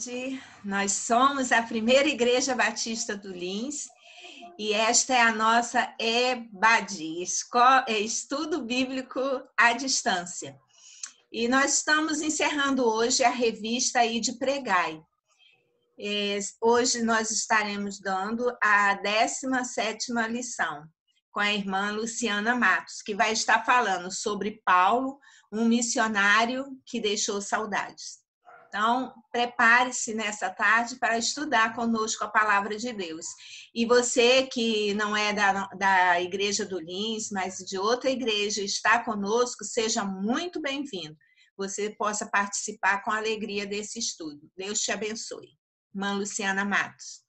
tarde. Nós somos a primeira Igreja Batista do Lins e esta é a nossa EBAD, Estudo Bíblico à Distância. E nós estamos encerrando hoje a revista de Pregai. Hoje nós estaremos dando a 17ª lição com a irmã Luciana Matos, que vai estar falando sobre Paulo, um missionário que deixou saudades. Então, prepare-se nessa tarde para estudar conosco a palavra de Deus. E você que não é da Igreja do Lins, mas de outra igreja, está conosco, seja muito bem-vindo. Você possa participar com alegria desse estudo. Deus te abençoe. Irmã Luciana Matos.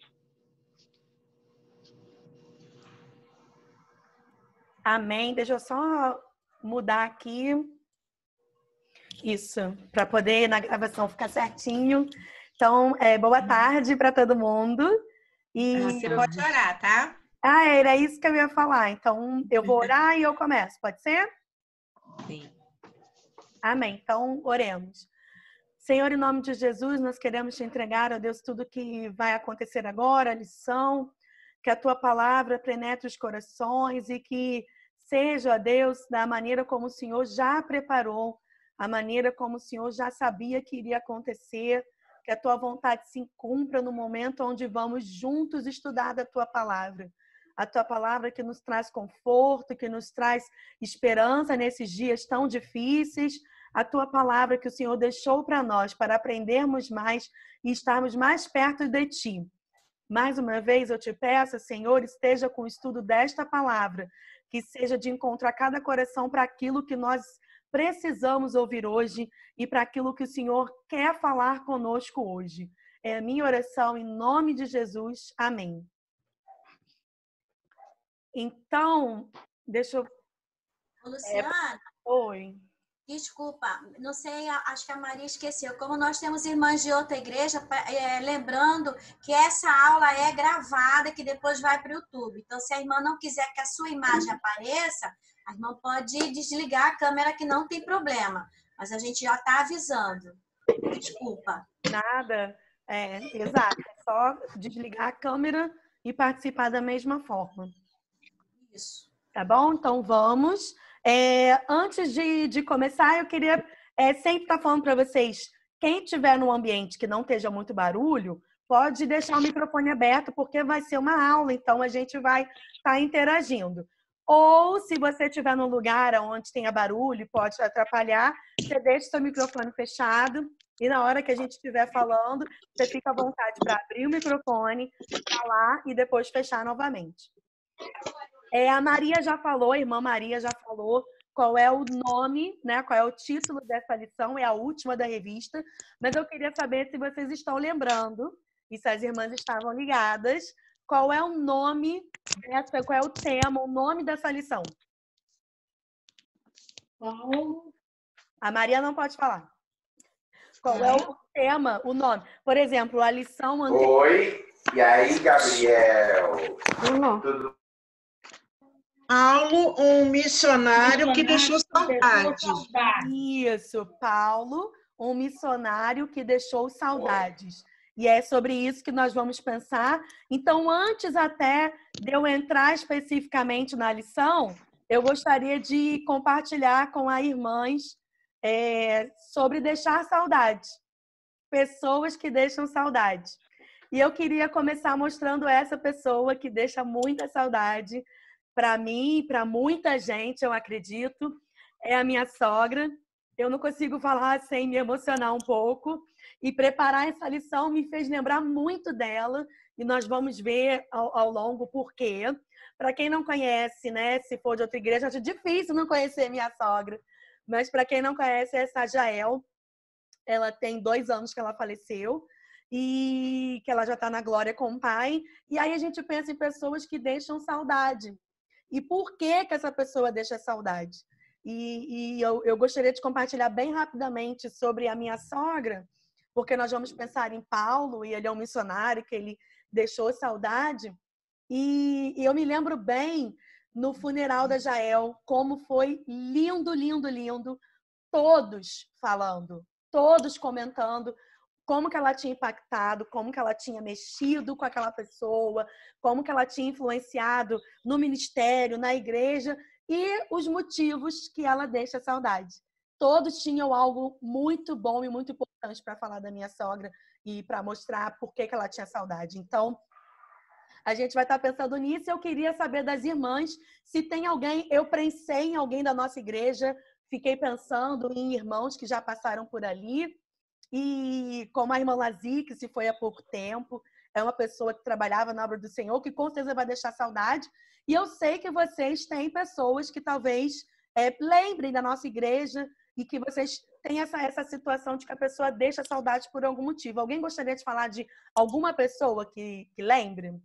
Amém. Deixa eu só mudar aqui. Isso, para poder na gravação ficar certinho. Então, boa tarde para todo mundo. Você pode orar, tá? Era isso que eu ia falar. Então, eu vou orar e eu começo. Pode ser? Sim. Amém. Então, oremos. Senhor, em nome de Jesus, nós queremos te entregar, ó Deus, tudo que vai acontecer agora, a lição, que a tua palavra penetre os corações e que seja, ó Deus, da maneira como o Senhor já preparou, a maneira como o Senhor já sabia que iria acontecer, que a tua vontade se cumpra no momento onde vamos juntos estudar da tua palavra. A tua palavra que nos traz conforto, que nos traz esperança nesses dias tão difíceis, a tua palavra que o Senhor deixou para nós, para aprendermos mais e estarmos mais perto de ti. Mais uma vez eu te peço, Senhor, esteja com o estudo desta palavra, que seja de encontrar cada coração para aquilo que nós precisamos ouvir hoje e para aquilo que o Senhor quer falar conosco hoje. É a minha oração em nome de Jesus. Amém. Então, deixa eu... Luciana? Oi. Desculpa, não sei, acho que a Maria esqueceu. Como nós temos irmãs de outra igreja, lembrando que essa aula é gravada, que depois vai para o YouTube. Então, se a irmã não quiser que a sua imagem apareça, a irmã pode desligar a câmera, que não tem problema. Mas a gente já está avisando. Desculpa. Nada. Exato. É só desligar a câmera e participar da mesma forma. Isso. Tá bom? Então, vamos. Antes de começar, eu queria sempre estar falando para vocês, quem estiver num ambiente que não esteja muito barulho, pode deixar o microfone aberto, porque vai ser uma aula, então a gente vai estar interagindo. Ou, se você estiver num lugar onde tenha barulho, pode atrapalhar, você deixa o seu microfone fechado e na hora que a gente estiver falando, você fica à vontade para abrir o microfone, falar e depois fechar novamente. A Maria já falou, a irmã Maria já falou qual é o nome, né? Qual é o título dessa lição, é a última da revista, mas eu queria saber se vocês estão lembrando, e se as irmãs estavam ligadas, qual é o nome dessa, qual é o tema, o nome dessa lição. Paulo. A Maria não pode falar. Qual é o tema, o nome? Por exemplo, a lição anterior... Oi, e aí, Gabriel? Tudo Paulo, um missionário que deixou saudades. Isso, Paulo, um missionário que deixou saudades. E é sobre isso que nós vamos pensar. Então, antes até de eu entrar especificamente na lição, eu gostaria de compartilhar com as irmãs sobre deixar saudade. Pessoas que deixam saudade. E eu queria começar mostrando essa pessoa que deixa muita saudade. Para mim e para muita gente, eu acredito, é a minha sogra. Eu não consigo falar sem me emocionar um pouco. E preparar essa lição me fez lembrar muito dela. E nós vamos ver ao longo por quê. Para quem não conhece, né, se for de outra igreja, acho difícil não conhecer minha sogra. Mas para quem não conhece, essa é a Jael. Ela tem 2 anos que ela faleceu. E que ela já está na glória com o pai. E aí a gente pensa em pessoas que deixam saudade. E por que essa pessoa deixa saudade? E eu gostaria de compartilhar bem rapidamente sobre a minha sogra, porque nós vamos pensar em Paulo, e ele é um missionário que ele deixou saudade. E eu me lembro bem, no funeral da Jael, como foi lindo, lindo, lindo. Todos falando, todos comentando como que ela tinha impactado, como que ela tinha mexido com aquela pessoa, como que ela tinha influenciado no ministério, na igreja, e os motivos que ela deixa saudade. Todos tinham algo muito bom e muito importante para falar da minha sogra e para mostrar por que ela tinha saudade. Então, a gente vai estar pensando nisso. Eu queria saber das irmãs se tem alguém. Eu pensei em alguém da nossa igreja, fiquei pensando em irmãos que já passaram por ali. E como a irmã Lazi, que se foi há pouco tempo, é uma pessoa que trabalhava na obra do Senhor, que com certeza vai deixar saudade. E eu sei que vocês têm pessoas que talvez lembrem da nossa igreja e que vocês têm essa situação de que a pessoa deixa saudade por algum motivo. Alguém gostaria de falar de alguma pessoa que lembre?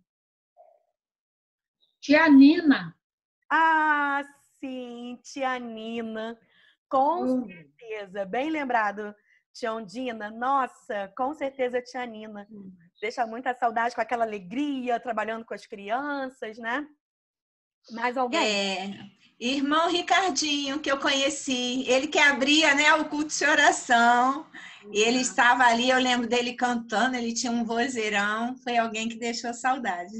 Tia Nina. Ah, sim, tia Nina. Com certeza. Bem lembrado, tia Ondina. Nossa, com certeza, tia Nina. Deixa muita saudade com aquela alegria, trabalhando com as crianças, né? Mais alguém? Irmão Ricardinho, que eu conheci. Ele que abria, né, o culto de oração. E ele estava ali, eu lembro dele cantando, ele tinha um vozeirão. Foi alguém que deixou saudade.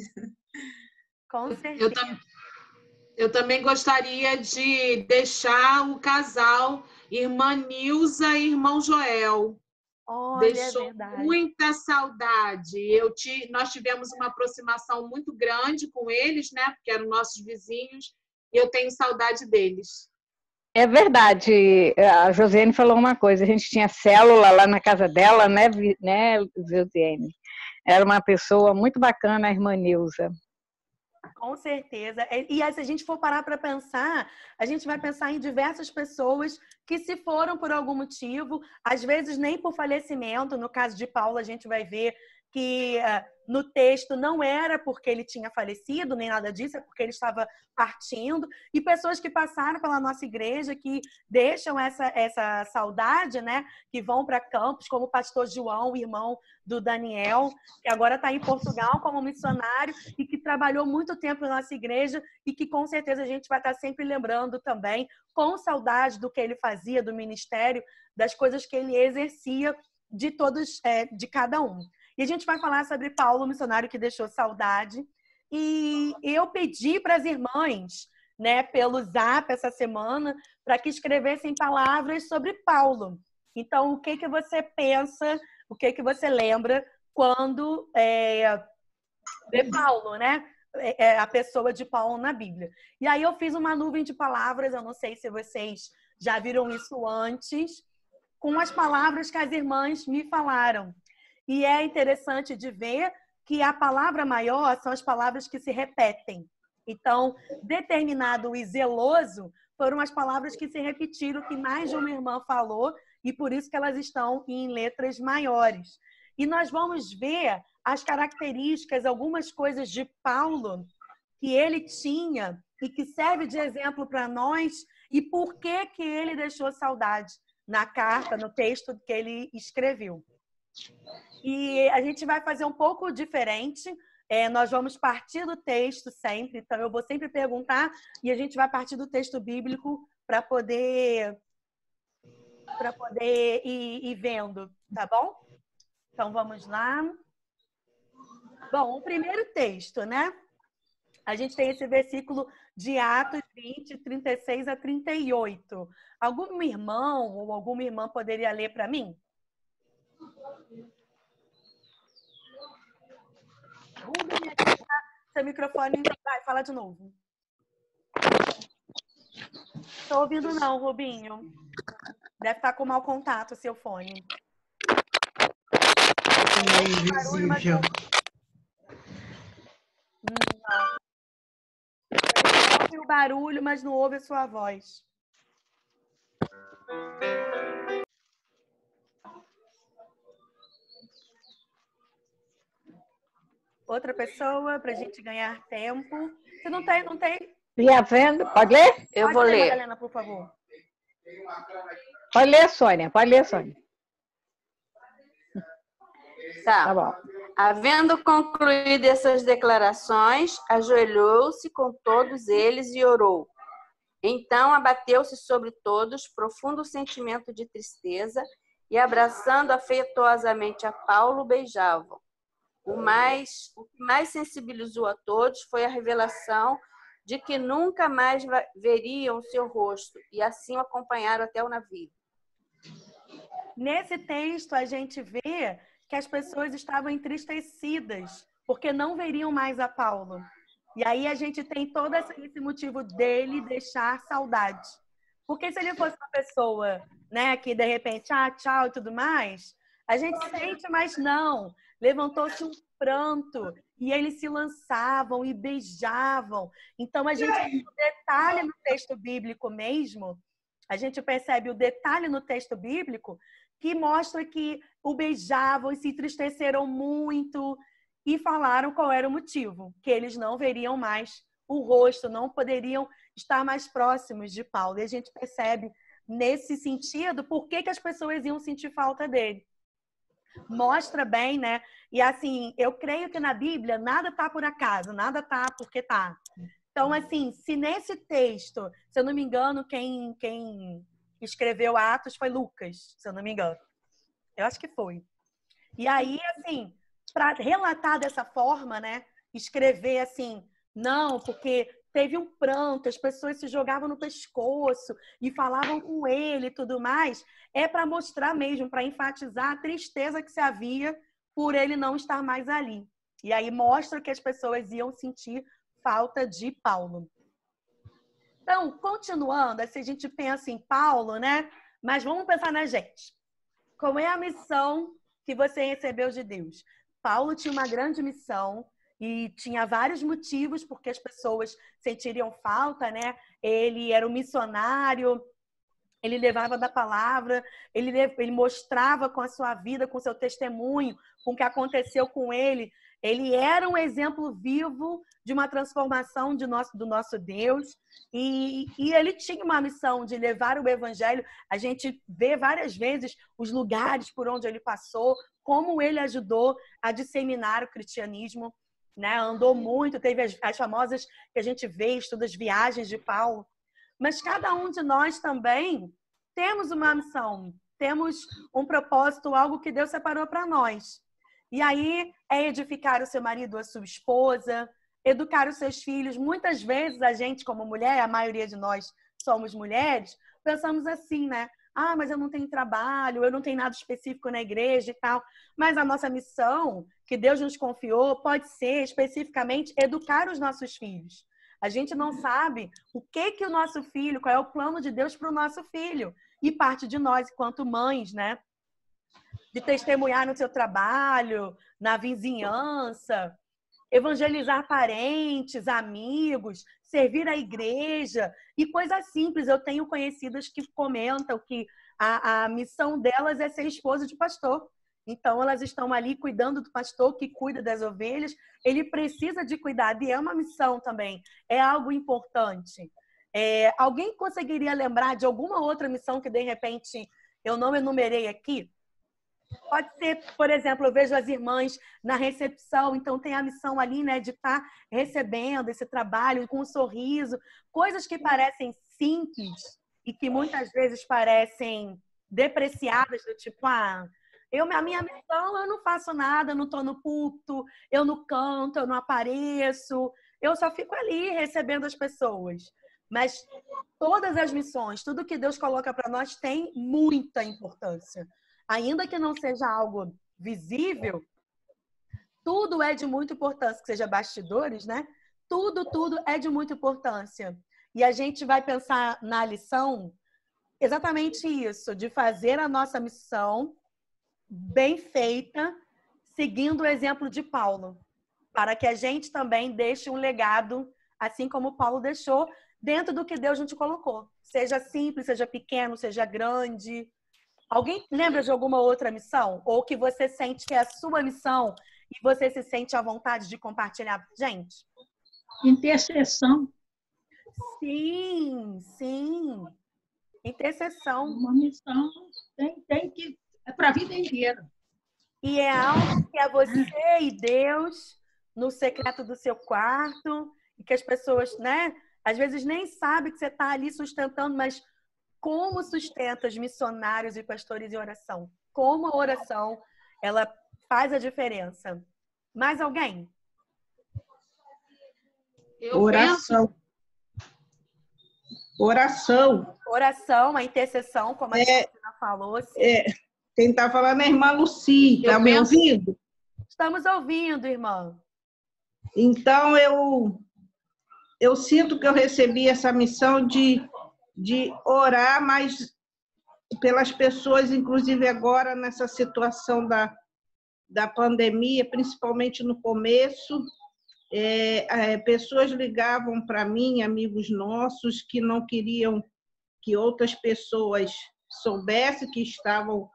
Com certeza. Eu também gostaria de deixar o casal irmã Nilza e irmão Joel. Olha, Deixou é verdade. muita saudade. Nós tivemos uma aproximação muito grande com eles, né? Porque eram nossos vizinhos, e eu tenho saudade deles. É verdade. A Josiane falou uma coisa. A gente tinha célula lá na casa dela, né, Josiane? Era uma pessoa muito bacana, a irmã Nilza. Com certeza. E se a gente for parar para pensar, a gente vai pensar em diversas pessoas que se foram por algum motivo, às vezes nem por falecimento. No caso de Paulo, a gente vai ver que no texto não era porque ele tinha falecido, nem nada disso, é porque ele estava partindo. E pessoas que passaram pela nossa igreja, que deixam essa saudade, né? Que vão para campos, como o pastor João, irmão do Daniel, que agora está em Portugal como missionário e que trabalhou muito tempo na nossa igreja e que com certeza a gente vai estar sempre lembrando também, com saudade do que ele fazia, do ministério, das coisas que ele exercia, de todos, de cada um. E a gente vai falar sobre Paulo, missionário que deixou saudade. E eu pedi para as irmãs, né, pelo Zap essa semana, para que escrevessem palavras sobre Paulo. Então, o que você pensa, o que você lembra quando vê Paulo, né? A pessoa de Paulo na Bíblia. E aí eu fiz uma nuvem de palavras, eu não sei se vocês já viram isso antes, com as palavras que as irmãs me falaram. E é interessante de ver que a palavra maior são as palavras que se repetem. Então, determinado e zeloso foram as palavras que se repetiram, que mais de uma irmã falou, e por isso que elas estão em letras maiores. E nós vamos ver as características, algumas coisas de Paulo que ele tinha e que serve de exemplo para nós e por que ele deixou saudade na carta, no texto que ele escreveu. E a gente vai fazer um pouco diferente. Nós vamos partir do texto sempre. Então, eu vou sempre perguntar e a gente vai partir do texto bíblico para poder ir vendo, tá bom? Então, vamos lá. Bom, o primeiro texto, né? A gente tem esse versículo de Atos 20, 36 a 38. Algum irmão ou alguma irmã poderia ler para mim? Rubem, seu microfone vai, fala de novo. Estou ouvindo não, Rubinho. Deve estar com mau contato o seu fone. É invisível. Não. Você ouve o barulho, mas não ouve a sua voz. Outra pessoa, para a gente ganhar tempo. Você não tem? Já vendo? Pode ler? Eu vou ler. Madalena, por favor. Pode ler, Sônia. Pode ler, Sônia. Tá bom. Havendo concluído essas declarações, ajoelhou-se com todos eles e orou. Então abateu-se sobre todos profundo sentimento de tristeza, e, abraçando afetuosamente a Paulo, beijavam. O que mais sensibilizou a todos foi a revelação de que nunca mais veriam o seu rosto, e assim o acompanharam até o navio. Nesse texto, a gente vê que as pessoas estavam entristecidas, porque não veriam mais a Paulo. E aí a gente tem todo esse motivo dele deixar saudade. Porque se ele fosse uma pessoa, né, que de repente, tchau e tudo mais, a gente sente, mas não. Levantou-se um pranto e eles se lançavam e beijavam. Então a gente tem um detalhe no texto bíblico mesmo, a gente percebe o detalhe no texto bíblico que mostra que o beijavam e se entristeceram muito e falaram qual era o motivo, que eles não veriam mais o rosto, não poderiam estar mais próximos de Paulo. E a gente percebe nesse sentido por que as pessoas iam sentir falta dele. Mostra bem, né? E assim, eu creio que na Bíblia nada tá por acaso, nada tá porque tá. Então, assim, se nesse texto, se eu não me engano, quem escreveu Atos foi Lucas, se eu não me engano. Eu acho que foi. E aí, assim, para relatar dessa forma, né? Escrever assim, não, porque teve um pranto, as pessoas se jogavam no pescoço e falavam com ele e tudo mais, é para mostrar mesmo, para enfatizar a tristeza que se havia por ele não estar mais ali. E aí mostra que as pessoas iam sentir falta de Paulo. Então, continuando, se a gente pensa em Paulo, né? Mas vamos pensar na gente. Qual é a missão que você recebeu de Deus? Paulo tinha uma grande missão e tinha vários motivos porque as pessoas sentiriam falta, né? Ele era um missionário, ele levava da palavra, ele mostrava com a sua vida, com o seu testemunho, com o que aconteceu com ele. Ele era um exemplo vivo de uma transformação do nosso Deus. E ele tinha uma missão de levar o evangelho. A gente vê várias vezes os lugares por onde ele passou, como ele ajudou a disseminar o cristianismo, né? Andou muito, teve as famosas que a gente vê, estuda as viagens de Paulo. Mas cada um de nós também temos uma missão, temos um propósito, algo que Deus separou para nós. E aí é edificar o seu marido, a sua esposa, educar os seus filhos. Muitas vezes a gente, como mulher, a maioria de nós somos mulheres, pensamos assim, né? Mas eu não tenho trabalho, eu não tenho nada específico na igreja e tal. Mas a nossa missão, que Deus nos confiou, pode ser especificamente educar os nossos filhos. A gente não sabe o que o nosso filho, qual é o plano de Deus para o nosso filho. E parte de nós, enquanto mães, né? De testemunhar no seu trabalho, na vizinhança, evangelizar parentes, amigos, servir a igreja e coisas simples. Eu tenho conhecidas que comentam que a missão delas é ser esposa de pastor. Então, elas estão ali cuidando do pastor que cuida das ovelhas. Ele precisa de cuidado e é uma missão também. É algo importante. Alguém conseguiria lembrar de alguma outra missão que, de repente, eu não enumerei aqui? Pode ser, por exemplo, eu vejo as irmãs na recepção, então tem a missão ali, né, de estar recebendo esse trabalho com um sorriso, coisas que parecem simples e que muitas vezes parecem depreciadas, do tipo, a minha missão, eu não faço nada, eu não estou no púlpito, eu não canto, eu não apareço, eu só fico ali recebendo as pessoas. Mas todas as missões, tudo que Deus coloca para nós tem muita importância. Ainda que não seja algo visível, tudo é de muita importância, que seja bastidores, né? Tudo é de muita importância. E a gente vai pensar na lição exatamente isso, de fazer a nossa missão bem feita, seguindo o exemplo de Paulo, para que a gente também deixe um legado, assim como Paulo deixou, dentro do que Deus nos colocou. Seja simples, seja pequeno, seja grande. Alguém lembra de alguma outra missão? Ou que você sente que é a sua missão e você se sente à vontade de compartilhar com a gente? Intercessão. Sim. Intercessão. Uma missão tem que... É para a vida inteira. E é algo que é você e Deus no secreto do seu quarto e que as pessoas, né? Às vezes nem sabem que você está ali sustentando, mas como sustenta os missionários e pastores em oração. Como a oração, ela faz a diferença. Mais alguém? Oração. Oração. Oração, a intercessão, como a Cristina falou. Quem está falando é a irmã Lucy. Está me ouvindo? Estamos ouvindo, irmã. Então, eu sinto que eu recebi essa missão de orar mais pelas pessoas, inclusive agora nessa situação da pandemia, principalmente no começo. Pessoas ligavam para mim, amigos nossos, que não queriam que outras pessoas soubessem que estavam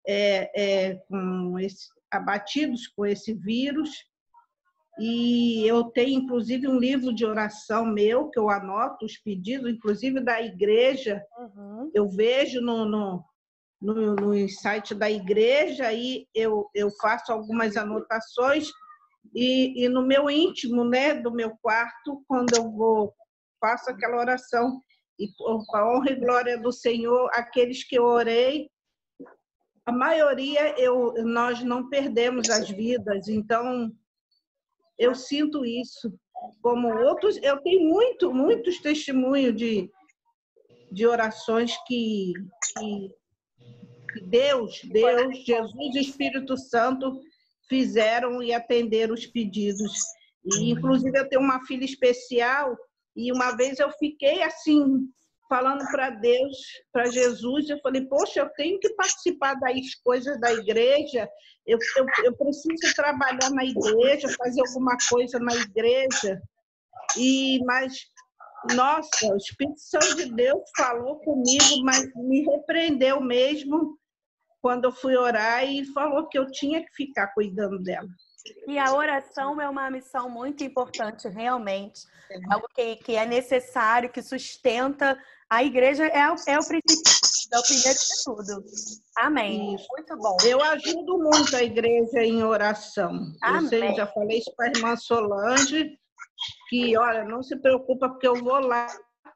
abatidos com esse vírus. E eu tenho, inclusive, um livro de oração meu, que eu anoto os pedidos, inclusive da igreja. Uhum. Eu vejo no site da igreja, aí eu faço algumas anotações. E no meu íntimo, né, do meu quarto, quando eu faço aquela oração, e com a honra e glória do Senhor, aqueles que eu orei, a maioria nós não perdemos as vidas. Então, eu sinto isso. Como outros, eu tenho muitos testemunhos de orações que Deus, Jesus e Espírito Santo fizeram e atenderam os pedidos. E, inclusive, eu tenho uma filha especial, e uma vez eu fiquei assim, falando para Deus, para Jesus, eu falei, poxa, eu tenho que participar das coisas da igreja, eu preciso trabalhar na igreja, fazer alguma coisa na igreja. Mas, nossa, o Espírito Santo de Deus falou comigo, mas me repreendeu mesmo quando eu fui orar e falou que eu tinha que ficar cuidando dela. E a oração é uma missão muito importante, realmente. Algo que é necessário, que sustenta. A igreja é o princípio, é o primeiro de tudo. Amém. Isso. Muito bom. Eu ajudo muito a igreja em oração. Amém. Eu já falei isso para a irmã Solange, que, olha, não se preocupa, porque eu vou lá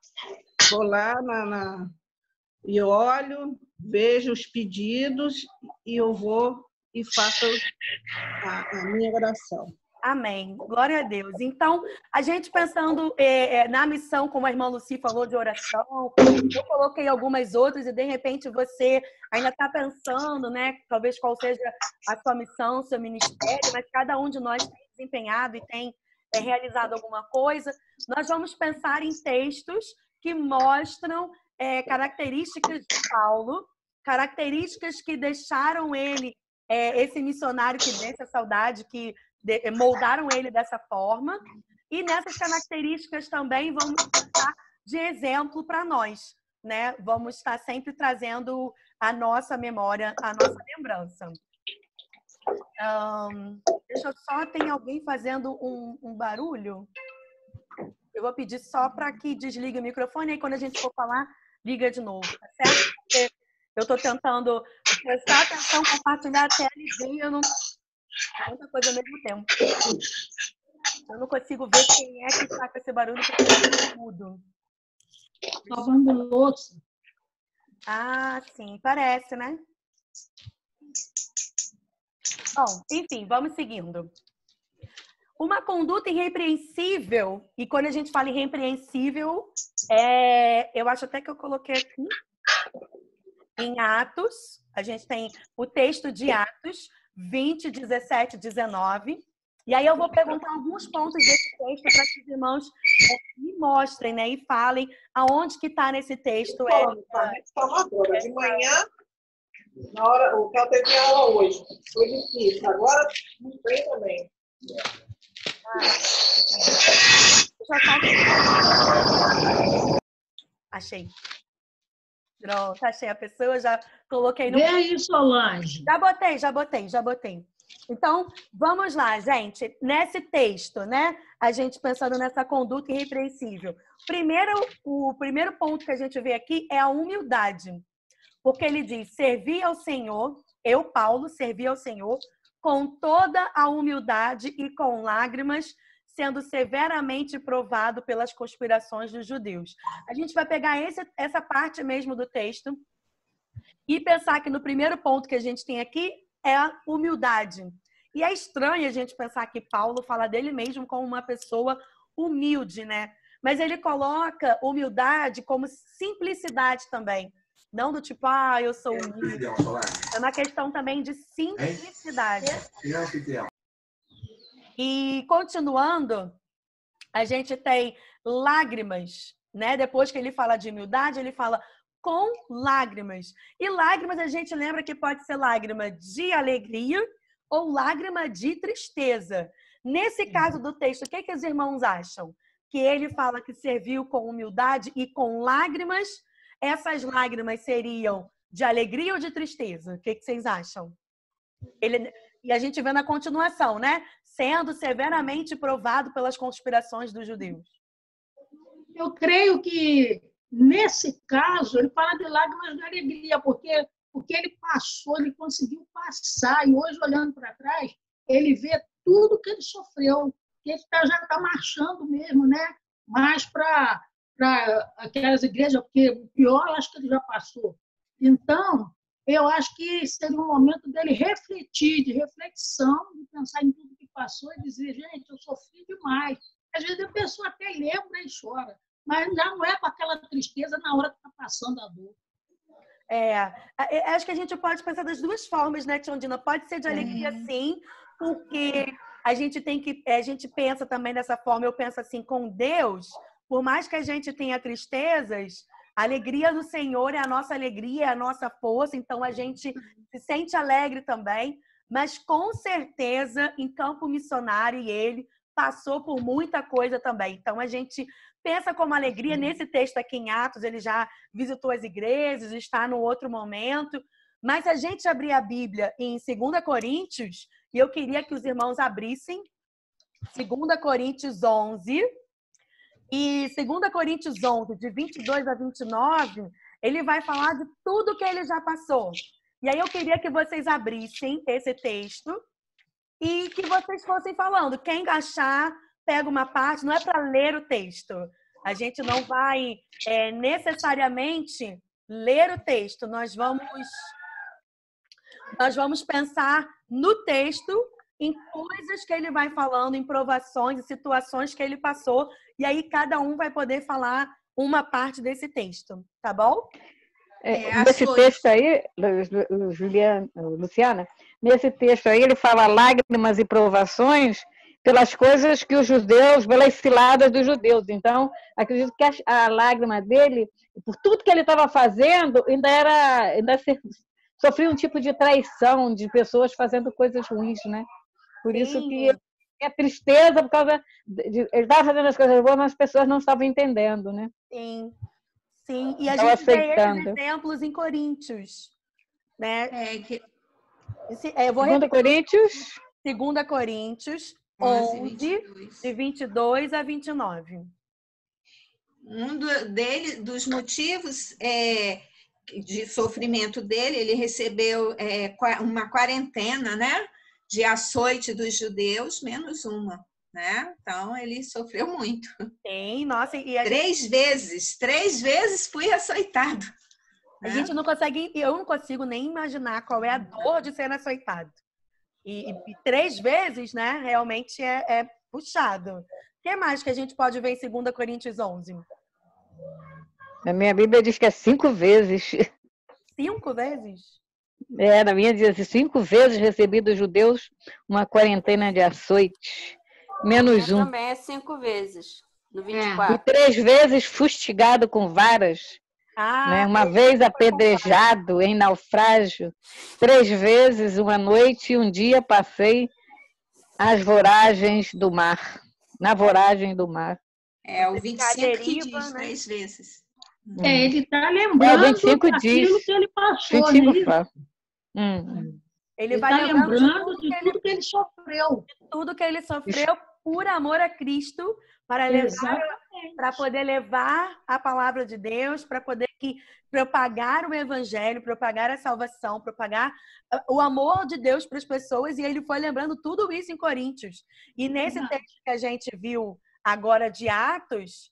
e olho, vejo os pedidos e eu vou e faço a minha oração. Amém. Glória a Deus. Então, a gente pensando na missão, como a irmã Lucy falou, de oração, eu coloquei algumas outras e, de repente, você ainda está pensando, né? Talvez qual seja a sua missão, seu ministério, mas cada um de nós tem desempenhado e tem realizado alguma coisa. Nós vamos pensar em textos que mostram características de Paulo, características que deixaram ele, esse missionário que deixa a saudade, que moldaram ele dessa forma. E nessas características também vamos usar de exemplo para nós, né? Vamos estar sempre trazendo a nossa memória, a nossa lembrança. Deixa eu só, tem alguém fazendo um barulho? Eu vou pedir só para que desligue o microfone, e quando a gente for falar, liga de novo, tá certo? Porque eu estou tentando prestar atenção, compartilhar a tela e eu não... muita coisa ao mesmo tempo. Eu não consigo ver quem é que está com esse barulho, porque é mudo. Lavando louça. Ah, sim, parece, né? Bom, enfim, vamos seguindo. Uma conduta irrepreensível, e quando a gente fala irrepreensível, eu acho até que eu coloquei aqui, em Atos, a gente tem o texto de Atos 20, 17, 19, e aí eu vou perguntar alguns pontos desse texto para que os irmãos me mostrem, né, e falem aonde que está nesse texto. Agora, de manhã, na hora, o que ela teve aula hoje, foi difícil, agora não tem também. Achei. Pronto, achei a pessoa, já coloquei no... Vê aí, Solange. Já botei. Então, vamos lá, gente. Nesse texto, né? A gente pensando nessa conduta irrepreensível. O primeiro ponto que a gente vê aqui é a humildade. Porque ele diz, servi ao Senhor, eu, Paulo, servi ao Senhor com toda a humildade e com lágrimas, sendo severamente provado pelas conspirações dos judeus. A gente vai pegar essa parte mesmo do texto e pensar que no primeiro ponto que a gente tem aqui é a humildade. E é estranho a gente pensar que Paulo fala dele mesmo como uma pessoa humilde, né? Mas ele coloca humildade como simplicidade também. Não do tipo, eu sou humilde. É uma questão também de simplicidade. E continuando, a gente tem lágrimas, né? Depois que ele fala de humildade, ele fala com lágrimas. E lágrimas, a gente lembra que pode ser lágrima de alegria ou lágrima de tristeza. Nesse caso do texto, o que os irmãos acham? Que ele fala que serviu com humildade e com lágrimas. Essas lágrimas seriam de alegria ou de tristeza? O que vocês acham? E a gente vê na continuação, né? Sendo severamente provado pelas conspirações dos judeus. Eu creio que, nesse caso, ele fala de lágrimas de alegria, porque ele passou, ele conseguiu passar, e hoje, olhando para trás, ele vê tudo que ele sofreu, que ele já está marchando mesmo, né? Mais para aquelas igrejas, porque o pior eu acho que ele já passou. Então, eu acho que seria um momento dele refletir, de reflexão, de pensar em tudo que passou e dizer, gente, eu sofri demais. Às vezes a pessoa até lembra e chora, mas já não é com aquela tristeza na hora que está passando a dor. Acho que a gente pode pensar das duas formas, né, Tiondina? Pode ser de alegria, sim, porque a gente pensa também dessa forma, eu penso assim, com Deus, por mais que a gente tenha tristezas, a alegria do Senhor é a nossa alegria, é a nossa força, então a gente se sente alegre também, mas com certeza em campo missionário ele passou por muita coisa também. Então a gente pensa como alegria, nesse texto aqui em Atos, ele já visitou as igrejas, está no outro momento, mas se a gente abrir a Bíblia em 2 Coríntios, e eu queria que os irmãos abrissem 2 Coríntios 11, e 2 Coríntios 11, de 22 a 29, ele vai falar de tudo que ele já passou. E aí eu queria que vocês abrissem esse texto e que vocês fossem falando. Quem achar, pega uma parte, não é para ler o texto. A gente não vai necessariamente ler o texto. Nós vamos pensar no texto, em coisas que ele vai falando, em provações e situações que ele passou. E aí cada um vai poder falar uma parte desse texto, tá bom? Nesse texto aí, Luciana, nesse texto aí ele fala lágrimas e provações pelas coisas que os judeus, pelas ciladas dos judeus. Então, acredito que a lágrima dele, por tudo que ele estava fazendo, ainda sofria um tipo de traição de pessoas fazendo coisas ruins, né? Por isso que é tristeza, por causa ele estava fazendo as coisas boas, mas as pessoas não estavam entendendo, né? Sim. E a gente vê esses exemplos em Coríntios, né? 2 Coríntios? 2 Coríntios 11, de 22 a 29. Dos motivos de sofrimento dele, ele recebeu uma quarentena, né? De açoite dos judeus, menos uma, né? Então, ele sofreu muito. Sim, nossa. E 3 vezes fui açoitado. A gente não consegue, eu não consigo nem imaginar qual é a dor de ser açoitado. E 3 vezes, né? Realmente é puxado. O que mais que a gente pode ver em 2 Coríntios 11? Na minha Bíblia diz que é 5 vezes. 5 vezes? Na minha diz 5 vezes recebi dos judeus uma quarentena de açoite, menos um. Também é 5 vezes, no 24. E 3 vezes fustigado com varas, né? Uma vez apedrejado em naufrágio, 3 vezes uma noite e um dia passei as voragens do mar, na voragem do mar. O 25 que diz, né? 3 vezes. Ele está lembrando daquilo que ele passou. 25 Ele vai lembrando de tudo que ele sofreu. Tudo que ele sofreu por amor a Cristo, para poder levar a palavra de Deus, para poder propagar o evangelho, propagar a salvação, propagar o amor de Deus para as pessoas. E ele foi lembrando tudo isso em Coríntios. E nesse texto que a gente viu agora de Atos,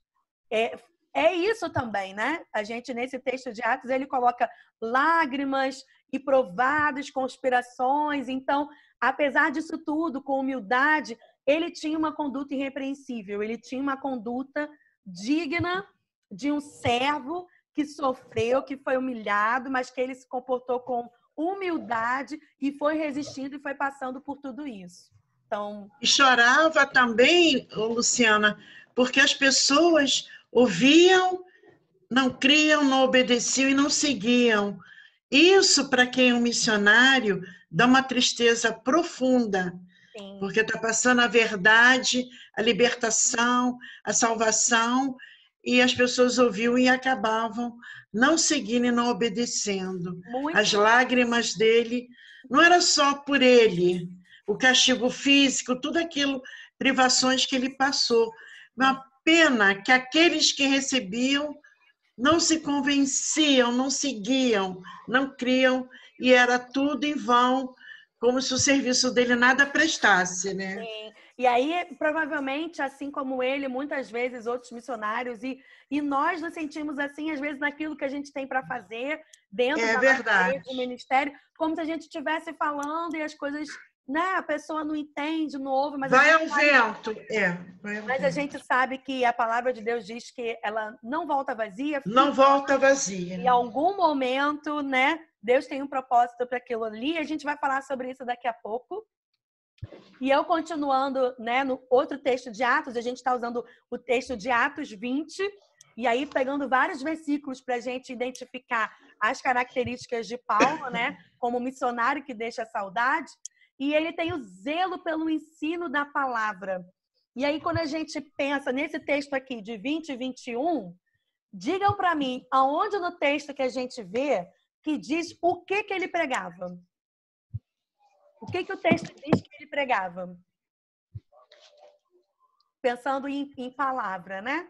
é isso também, né? A gente, nesse texto de Atos, ele coloca lágrimas e provadas conspirações. Então, apesar disso tudo, com humildade, ele tinha uma conduta irrepreensível, ele tinha uma conduta digna de um servo que sofreu, que foi humilhado, mas que ele se comportou com humildade e foi resistindo e foi passando por tudo isso. Então... E chorava também, Luciana, porque as pessoas ouviam, não criam, não obedeciam e não seguiam. Isso, para quem é um missionário, dá uma tristeza profunda. Sim. Porque está passando a verdade, a libertação, a salvação, e as pessoas ouviam e acabavam não seguindo e não obedecendo. As lágrimas dele, não era só por ele, o castigo físico, tudo aquilo, privações que ele passou. Uma pena que aqueles que recebiam não se convenciam, não seguiam, não criam, e era tudo em vão, como se o serviço dele nada prestasse, né? Sim. E aí, provavelmente, assim como ele, muitas vezes outros missionários, e nós nos sentimos assim, às vezes, naquilo que a gente tem para fazer dentro da nossa rede, do ministério, como se a gente estivesse falando e as coisas, né? A pessoa não entende, não ouve, mas vai ao vento. Mas a gente sabe que a palavra de Deus diz que ela não volta vazia. Não volta vazia. Em algum momento, né? Deus tem um propósito para aquilo ali. A gente vai falar sobre isso daqui a pouco. E eu continuando, né, no outro texto de Atos, a gente está usando o texto de Atos 20, e aí pegando vários versículos para a gente identificar as características de Paulo, né, como missionário que deixa saudade. E ele tem o zelo pelo ensino da palavra. E aí, quando a gente pensa nesse texto aqui de 20 e 21, digam para mim, aonde no texto que a gente vê que diz o que ele pregava? O que o texto diz que ele pregava? Pensando em palavra, né?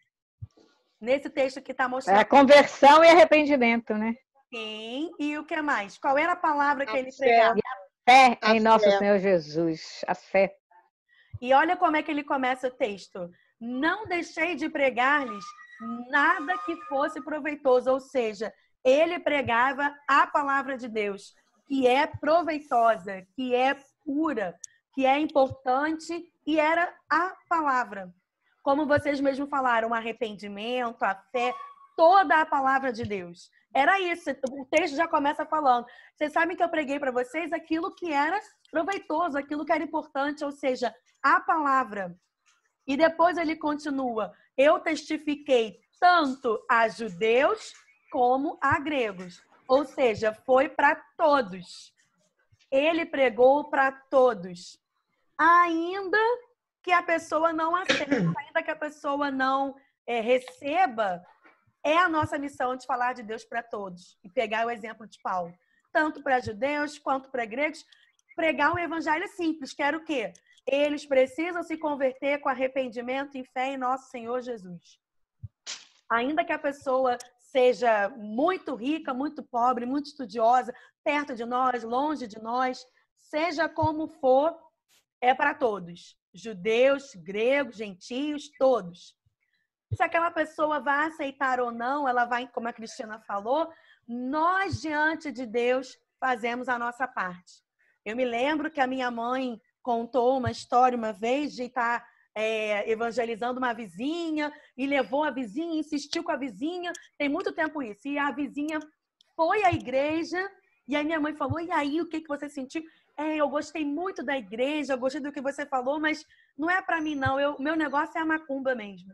Nesse texto que está mostrando... É a conversão e arrependimento, né? Sim. E o que mais? Qual era a palavra que ele pregava? Fé em nosso Senhor Jesus. A fé. E olha como é que ele começa o texto. Não deixei de pregar-lhes nada que fosse proveitoso. Ou seja, ele pregava a palavra de Deus, que é proveitosa, que é pura, que é importante, e era a palavra. Como vocês mesmos falaram, o arrependimento, a fé, toda a palavra de Deus. Era isso, o texto já começa falando. Vocês sabem que eu preguei para vocês aquilo que era proveitoso, aquilo que era importante, ou seja, a palavra. E depois ele continua, eu testifiquei tanto a judeus como a gregos. Ou seja, foi para todos. Ele pregou para todos. Ainda que a pessoa não aceite, ainda que a pessoa não receba, é a nossa missão de falar de Deus para todos. E pegar o exemplo de Paulo. Tanto para judeus quanto para gregos, pregar um evangelho simples, que era o quê? Eles precisam se converter com arrependimento e fé em nosso Senhor Jesus. Ainda que a pessoa seja muito rica, muito pobre, muito estudiosa, perto de nós, longe de nós, seja como for, é para todos. Judeus, gregos, gentios, todos. Se aquela pessoa vai aceitar ou não, ela vai, como a Cristina falou, nós, diante de Deus, fazemos a nossa parte. Eu me lembro que a minha mãe contou uma história uma vez de estar evangelizando uma vizinha e levou a vizinha, insistiu com a vizinha, tem muito tempo isso, e a vizinha foi à igreja e aí minha mãe falou, e aí, o que você sentiu? Eu gostei muito da igreja, eu gostei do que você falou, mas não é para mim não, meu negócio é a macumba mesmo.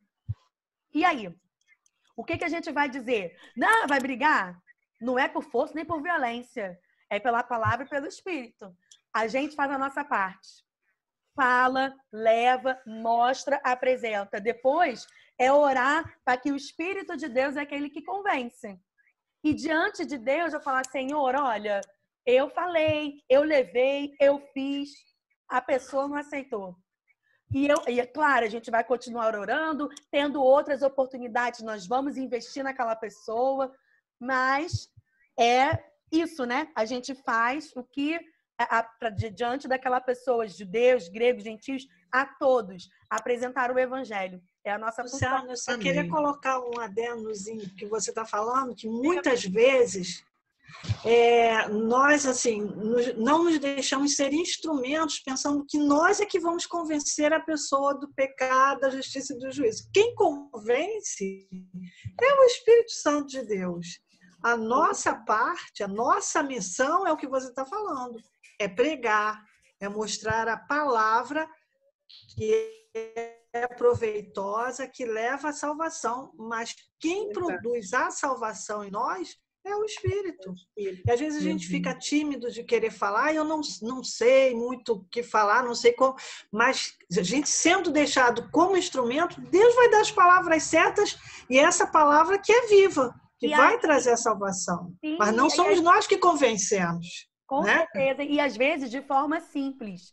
E aí? O que a gente vai dizer? Não, vai brigar? Não é por força nem por violência, é pela palavra e pelo Espírito. A gente faz a nossa parte. Fala, leva, mostra, apresenta. Depois é orar para que o Espírito de Deus é aquele que convence. E diante de Deus eu falar, Senhor, olha, eu falei, eu levei, eu fiz, a pessoa não aceitou. E é claro, a gente vai continuar orando, tendo outras oportunidades, nós vamos investir naquela pessoa, mas é isso, né? A gente faz o que, diante daquela pessoa, judeus, gregos, gentios, a todos, apresentar o evangelho. É a nossa função. Luciana, eu só queria colocar um adendozinho que você está falando, que muitas vezes nós, assim, não nos deixamos ser instrumentos pensando que nós é que vamos convencer a pessoa do pecado, da justiça e do juízo. Quem convence é o Espírito Santo de Deus. A nossa parte, a nossa missão é o que você está falando. É pregar, é mostrar a palavra que é proveitosa, que leva à salvação. Mas quem produz a salvação em nós é o Espírito. E às vezes a gente fica tímido de querer falar, eu não sei muito o que falar, não sei como, mas a gente sendo deixado como instrumento, Deus vai dar as palavras certas e essa palavra que é viva, que vai trazer a salvação. Sim, mas não somos nós que convencemos. Com certeza, e às vezes de forma simples.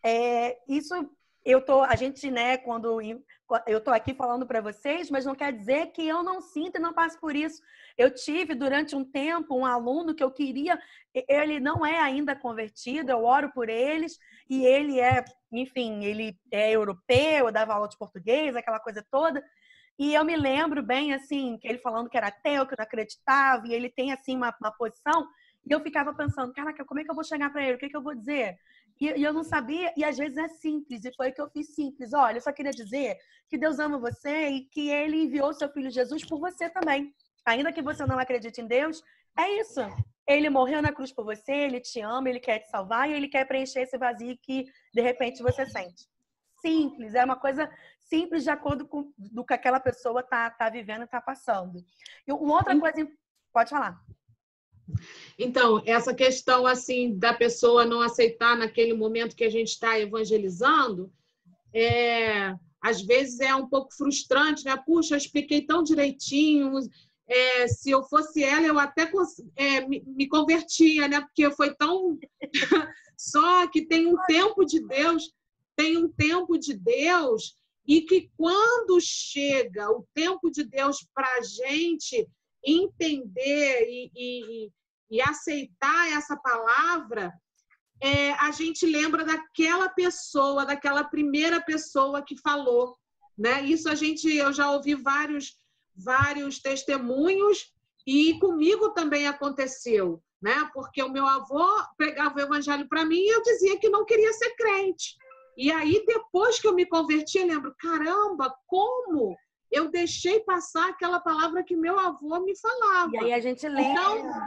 A gente, né, quando eu estou aqui falando para vocês, mas não quer dizer que eu não sinto e não passo por isso. Eu tive, durante um tempo, um aluno que eu queria, ele não é ainda convertido, eu oro por eles, e ele ele é europeu, eu dava aula de português, aquela coisa toda, e eu me lembro bem, assim, que ele falando que era ateu, que eu não acreditava, e ele tem, assim, uma posição, e eu ficava pensando, caraca, como é que eu vou chegar para ele? O que que eu vou dizer? E eu não sabia, e às vezes é simples, e foi o que eu fiz simples. Olha, eu só queria dizer que Deus ama você e que Ele enviou o seu Filho Jesus por você também. Ainda que você não acredite em Deus, é isso. Ele morreu na cruz por você, Ele te ama, Ele quer te salvar e Ele quer preencher esse vazio que, de repente, você sente. Simples, é uma coisa simples de acordo com do que aquela pessoa tá vivendo e está passando. E uma outra coisa... Pode falar. Então, essa questão assim da pessoa não aceitar naquele momento que a gente está evangelizando, às vezes é um pouco frustrante, né? Puxa, eu expliquei tão direitinho, se eu fosse ela, eu até me convertia, né? Porque foi tão... Só que tem um tempo de Deus, e que quando chega o tempo de Deus para a gente entender e aceitar essa palavra, a gente lembra daquela pessoa, daquela primeira pessoa que falou, né? Isso eu já ouvi vários testemunhos e comigo também aconteceu, né? Porque o meu avô pregava o evangelho para mim e eu dizia que não queria ser crente. E aí, depois que eu me converti, eu lembro, caramba, como eu deixei passar aquela palavra que meu avô me falava. E aí a gente lembra.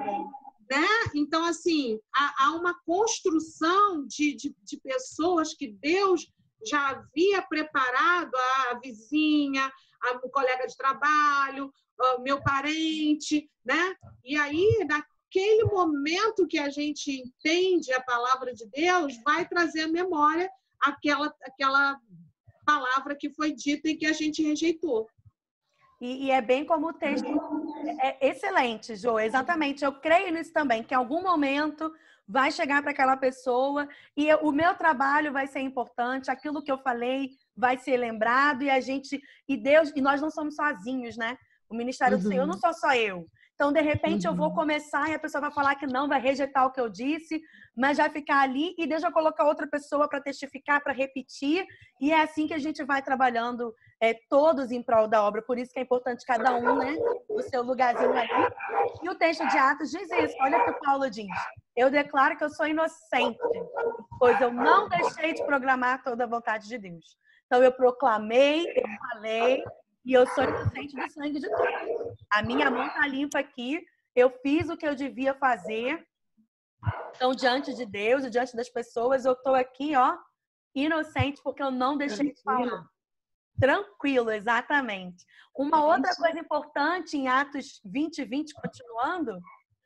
Então, assim, há uma construção de pessoas que Deus já havia preparado, a vizinha, o colega de trabalho, o meu parente, né? E aí, naquele momento que a gente entende a palavra de Deus, vai trazer à memória aquela palavra que foi dita e que a gente rejeitou. E é bem como o texto... É excelente, Jo, exatamente. Eu creio nisso também, que em algum momento vai chegar para aquela pessoa e o meu trabalho vai ser importante, aquilo que eu falei vai ser lembrado e Deus, e nós não somos sozinhos, né? O ministério do Senhor não sou só eu. Então, de repente, eu vou começar e a pessoa vai falar que não, vai rejeitar o que eu disse, mas vai ficar ali e Deus vai colocar outra pessoa para testificar, para repetir. E é assim que a gente vai trabalhando todos em prol da obra. Por isso que é importante cada um, né, no seu lugarzinho ali. E o texto de Atos diz isso. Olha o que o Paulo diz. Eu declaro que eu sou inocente, pois eu não deixei de proclamar toda a vontade de Deus. Então, eu proclamei, eu falei... E eu sou inocente do sangue de todos. A minha mão está limpa aqui. Eu fiz o que eu devia fazer. Então, diante de Deus e diante das pessoas, eu estou aqui, ó, inocente, porque eu não deixei de falar. Tranquilo, exatamente. Uma outra coisa importante em Atos 20, continuando,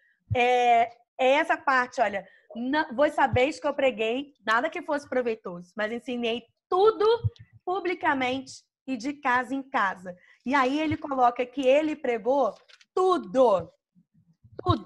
é essa parte, olha. Vós sabeis que eu preguei, nada que fosse proveitoso, mas ensinei tudo publicamente e de casa em casa. E aí ele coloca que ele pregou tudo.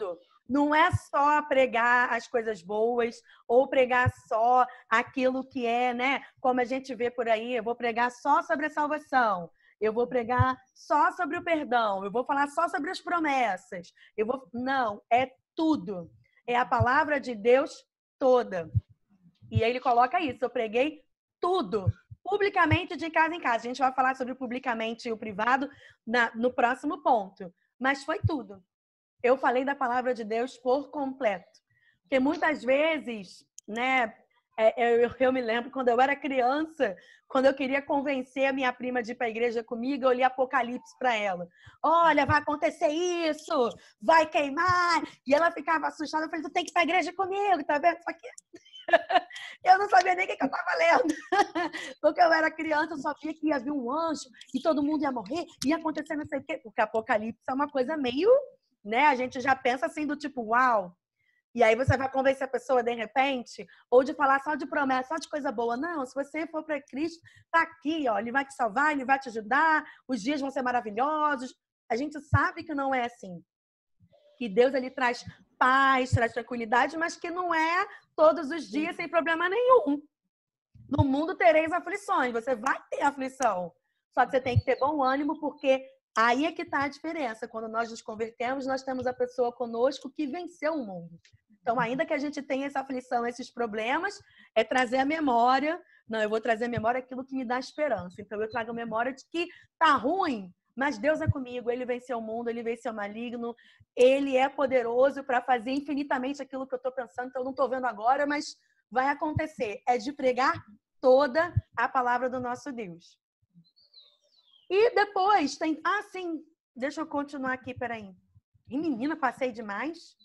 Não é só pregar as coisas boas ou pregar só aquilo que é, né? Como a gente vê por aí, eu vou pregar só sobre a salvação. Eu vou pregar só sobre o perdão. Eu vou falar só sobre as promessas. Não, é tudo. É a palavra de Deus toda. E aí ele coloca isso. Eu preguei tudo. Publicamente, de casa em casa. A gente vai falar sobre o publicamente e o privado no próximo ponto. Mas foi tudo. Eu falei da palavra de Deus por completo. Porque muitas vezes, né, eu me lembro quando eu era criança, quando eu queria convencer a minha prima de ir para a igreja comigo, eu li Apocalipse para ela. Olha, vai acontecer isso, vai queimar. E ela ficava assustada. Eu falei, tu tem que ir para a igreja comigo, tá vendo? Só que eu não sabia nem o que eu estava lendo. Porque eu era criança, eu só via que ia vir um anjo e todo mundo ia morrer, ia acontecer não sei o quê. Porque Apocalipse é uma coisa meio... né? A gente já pensa assim do tipo, uau! E aí você vai convencer a pessoa de repente, ou de falar só de promessa, só de coisa boa. Não, se você for para Cristo, tá aqui, ó, ele vai te salvar, ele vai te ajudar, os dias vão ser maravilhosos. A gente sabe que não é assim. Que Deus, ele traz paz, traz tranquilidade, mas que não é todos os dias sem problema nenhum. No mundo tereis aflições, você vai ter aflição. Só que você tem que ter bom ânimo, porque aí é que está a diferença. Quando nós nos convertemos, nós temos a pessoa conosco que venceu o mundo. Então, ainda que a gente tenha essa aflição, esses problemas, é trazer a memória. Não, eu vou trazer a memória aquilo que me dá esperança. Então, eu trago a memória de que tá ruim, mas Deus é comigo. Ele venceu o mundo, ele venceu o maligno. Ele é poderoso para fazer infinitamente aquilo que eu estou pensando. Então, eu não estou vendo agora, mas vai acontecer. É de pregar toda a palavra do nosso Deus. E depois tem... Ah, sim. Deixa eu continuar aqui, peraí. E menina, passei demais.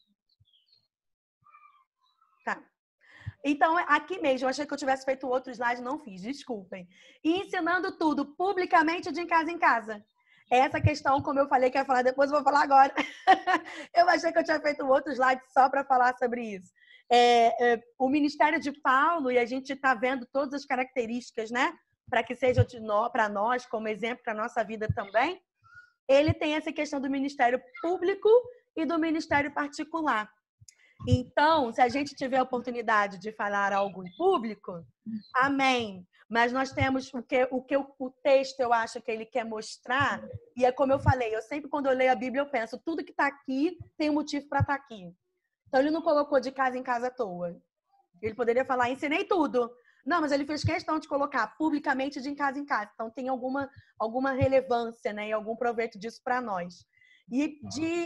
Tá. Então, aqui mesmo, eu achei que eu tivesse feito outro slide, não fiz, desculpem. E ensinando tudo, publicamente, de casa em casa. Essa questão, como eu falei que ia falar depois, eu vou falar agora. Eu achei que eu tinha feito outro slide só para falar sobre isso. O ministério de Paulo, e a gente está vendo todas as características, né? Para que seja para nós, como exemplo para a nossa vida também, ele tem essa questão do ministério público e do ministério particular. Então, se a gente tiver a oportunidade de falar algo em público, amém. Mas nós temos o texto, eu acho que ele quer mostrar, e é como eu falei, eu sempre quando eu leio a Bíblia, eu penso, tudo que está aqui tem um motivo para estar aqui. Então, ele não colocou de casa em casa à toa. Ele poderia falar, ensinei tudo. Não, mas ele fez questão de colocar publicamente de em casa em casa. Então, tem alguma relevância, né? E algum proveito disso para nós. E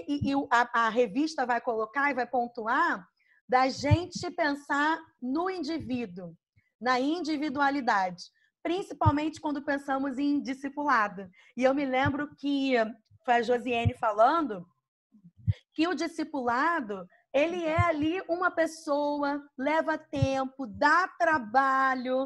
a revista vai colocar e vai pontuar da gente pensar no indivíduo, na individualidade. Principalmente quando pensamos em discipulado. E eu me lembro que foi a Josiane falando que o discipulado... ele é ali uma pessoa, leva tempo, dá trabalho.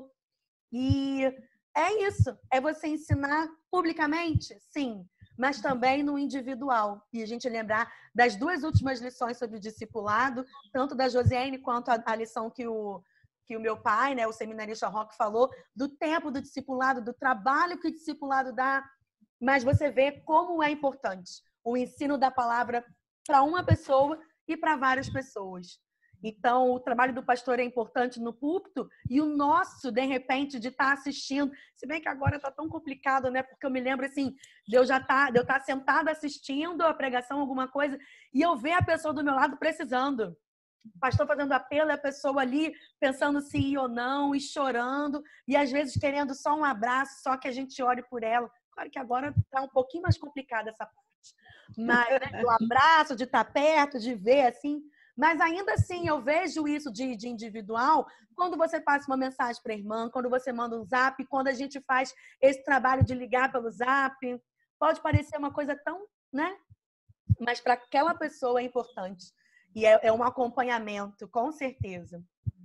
E é isso. É você ensinar publicamente? Sim. Mas também no individual. E a gente lembrar das duas últimas lições sobre o discipulado, tanto da Josiane quanto a lição que o meu pai, né, o seminarista Roque, falou, do tempo do discipulado, do trabalho que o discipulado dá. Mas você vê como é importante o ensino da palavra para uma pessoa e para várias pessoas. Então, o trabalho do pastor é importante no púlpito e o nosso, de repente, de estar assistindo. Se bem que agora está tão complicado, né? Porque eu me lembro, assim, de eu estar sentada assistindo a pregação, alguma coisa, e eu ver a pessoa do meu lado precisando. O pastor fazendo apelo, a pessoa ali pensando se ir ou não, e chorando, e às vezes querendo só um abraço, só que a gente ore por ela. Claro que agora está um pouquinho mais complicada essa parte. Mas, né, do abraço, de estar perto, de ver, assim. Mas ainda assim, eu vejo isso de individual quando você passa uma mensagem para a irmã, quando você manda um zap, quando a gente faz esse trabalho de ligar pelo zap. Pode parecer uma coisa tão, né? Mas para aquela pessoa é importante. E é um acompanhamento, com certeza.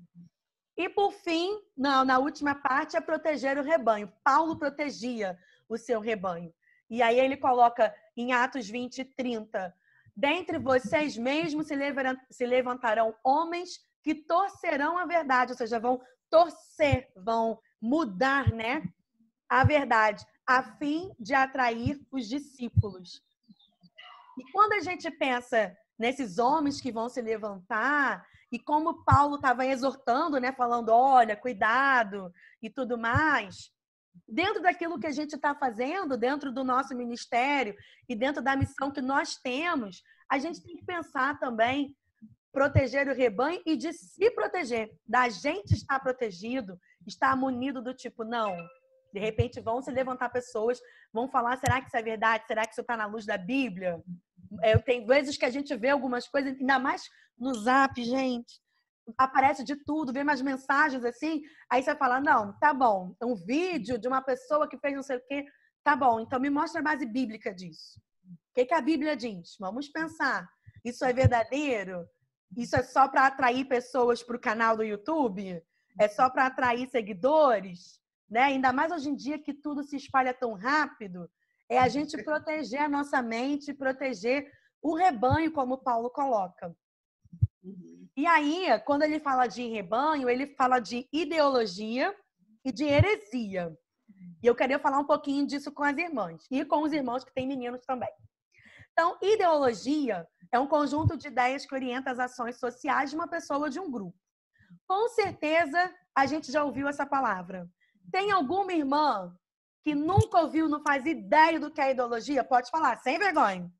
E, por fim, na última parte, é proteger o rebanho. Paulo protegia o seu rebanho. E aí ele coloca em Atos 20, 30... dentre vocês mesmos se levantarão homens que torcerão a verdade, ou seja, vão torcer, vão mudar, né, a verdade, a fim de atrair os discípulos. E quando a gente pensa nesses homens que vão se levantar, e como Paulo estava exortando, né, falando, olha, cuidado e tudo mais, dentro daquilo que a gente está fazendo, dentro do nosso ministério e dentro da missão que nós temos, a gente tem que pensar também proteger o rebanho e de se proteger, da gente estar protegido, estar munido do tipo, não, de repente vão se levantar pessoas, vão falar, será que isso é verdade? Será que isso está na luz da Bíblia? Tem vezes que a gente vê algumas coisas, ainda mais no Zap, gente, aparece de tudo, vê umas mensagens assim, aí você fala, não, tá bom, um vídeo de uma pessoa que fez não sei o quê, tá bom, então me mostra a base bíblica disso. O que a Bíblia diz? Vamos pensar, isso é verdadeiro? Isso é só para atrair pessoas para o canal do YouTube? É só para atrair seguidores? Né? Ainda mais hoje em dia que tudo se espalha tão rápido, é a gente proteger a nossa mente, proteger o rebanho, como Paulo coloca. E aí, quando ele fala de rebanho, ele fala de ideologia e de heresia. E eu queria falar um pouquinho disso com as irmãs e com os irmãos que têm meninos também. Então, ideologia é um conjunto de ideias que orienta as ações sociais de uma pessoa ou de um grupo. Com certeza, a gente já ouviu essa palavra. Tem alguma irmã que nunca ouviu, não faz ideia do que é ideologia? Pode falar, sem vergonha.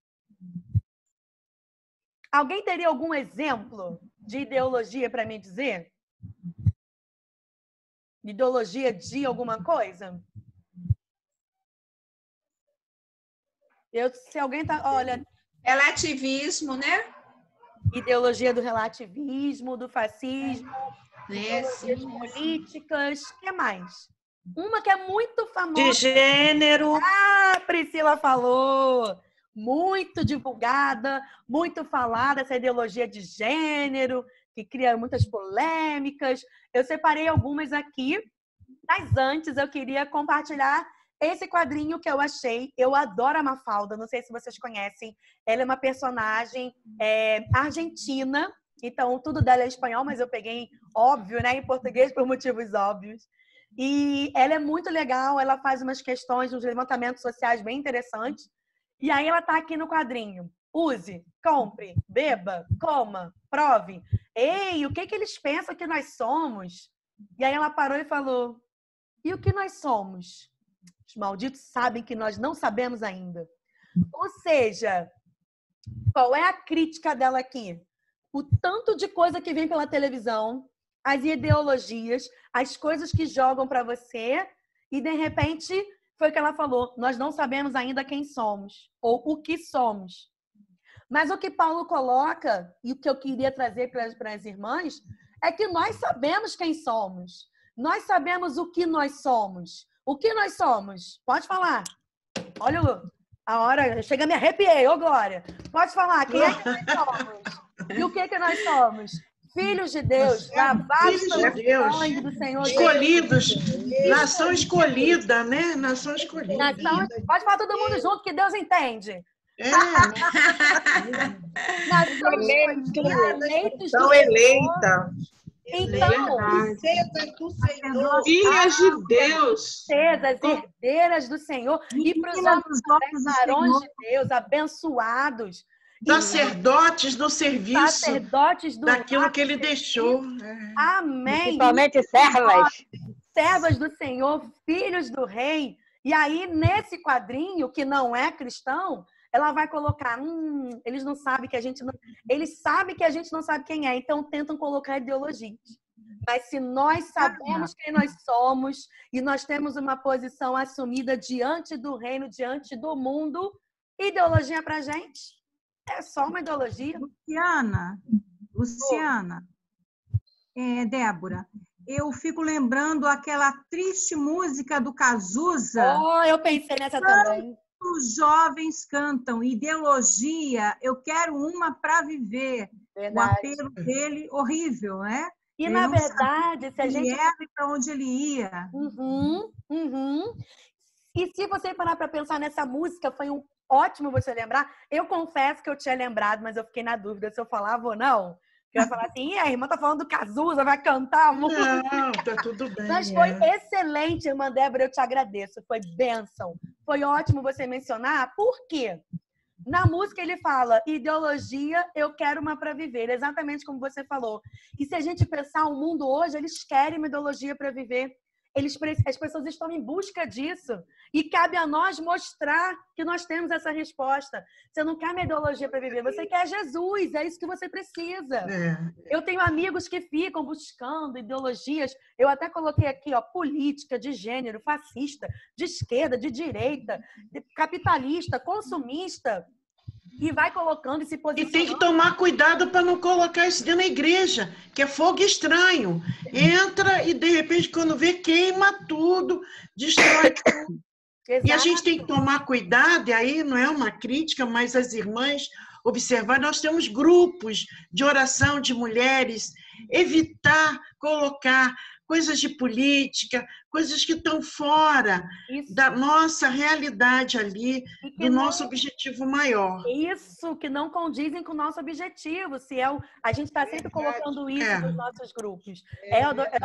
Alguém teria algum exemplo de ideologia para me dizer? Ideologia de alguma coisa? Se alguém tá, olha, relativismo, né? Ideologia do relativismo, do fascismo, ideologias políticas, o que mais? Uma que é muito famosa. De gênero. Ah, Priscila falou. Muito divulgada, muito falada, essa ideologia de gênero, que cria muitas polêmicas. Eu separei algumas aqui, mas antes eu queria compartilhar esse quadrinho que eu achei. Eu adoro a Mafalda, não sei se vocês conhecem. Ela é uma personagem argentina, então tudo dela é espanhol, mas eu peguei, óbvio, né, em português por motivos óbvios. E ela é muito legal, ela faz umas questões, uns levantamentos sociais bem interessantes. E aí ela tá aqui no quadrinho. Use, compre, beba, coma, prove. Ei, o que eles pensam que nós somos? E aí ela parou e falou, e o que nós somos? Os malditos sabem que nós não sabemos ainda. Ou seja, qual é a crítica dela aqui? O tanto de coisa que vem pela televisão, as ideologias, as coisas que jogam para você, e de repente... Foi o que ela falou, nós não sabemos ainda quem somos, ou o que somos. Mas o que Paulo coloca, e o que eu queria trazer para as irmãs, é que nós sabemos quem somos. Nós sabemos o que nós somos. O que nós somos? Pode falar. Olha a hora, chega a me arrepiei, ô Glória. Pode falar, quem é que nós somos? E o que nós somos? Filhos de Deus, lavados pelo sangue do Senhor. Escolhidos, nação escolhida, né? Nação escolhida. Pode falar todo mundo junto, que Deus entende. Nação eleita. Então, filhas de Deus, herdeiras do Senhor, e para os homens, varões de Deus, abençoados. Sacerdotes do serviço, daquilo que ele deixou. Amém. Principalmente servas. Servas do Senhor, filhos do rei. E aí, nesse quadrinho, que não é cristão, ela vai colocar, eles não sabem que a gente não... Eles sabem que a gente não sabe quem é, então tentam colocar ideologias. Mas se nós sabemos quem nós somos e nós temos uma posição assumida diante do reino, diante do mundo, ideologia pra gente é só uma ideologia. Luciana, Débora, eu fico lembrando aquela triste música do Cazuza. Oh, eu pensei nessa também. Os jovens cantam ideologia, eu quero uma para viver. Verdade. O apelo dele, horrível, né? E ele na verdade, se a gente era para onde ele ia. E se você parar para pensar nessa música, foi ótimo você lembrar. Eu confesso que eu tinha lembrado, mas eu fiquei na dúvida se eu falava ou não. Eu ia falar assim, a irmã tá falando do Cazuza, vai cantar a música. Não, tá tudo bem. Mas foi excelente, irmã Débora, eu te agradeço. Foi bênção. Foi ótimo você mencionar. Por quê? Na música ele fala, ideologia, eu quero uma para viver, exatamente como você falou. E se a gente pensar o mundo hoje, eles querem uma ideologia para viver. As pessoas estão em busca disso. E cabe a nós mostrar que nós temos essa resposta. Você não quer uma ideologia para viver, você quer Jesus, é isso que você precisa. Eu tenho amigos que ficam buscando ideologias. Eu até coloquei aqui, ó, política, de gênero, fascista, de esquerda, de direita, capitalista, consumista. E vai colocando e se posicionando. E tem que tomar cuidado para não colocar isso dentro da igreja, que é fogo estranho. Entra e, de repente, quando vê, queima tudo, destrói tudo. Exato. E a gente tem que tomar cuidado, e aí não é uma crítica, mas as irmãs observar, nós temos grupos de oração de mulheres, evitar colocar coisas de política, coisas que estão fora da nossa realidade ali, do nosso objetivo maior. Isso, que não condizem com o nosso objetivo. A gente está sempre colocando isso nos nossos grupos. É a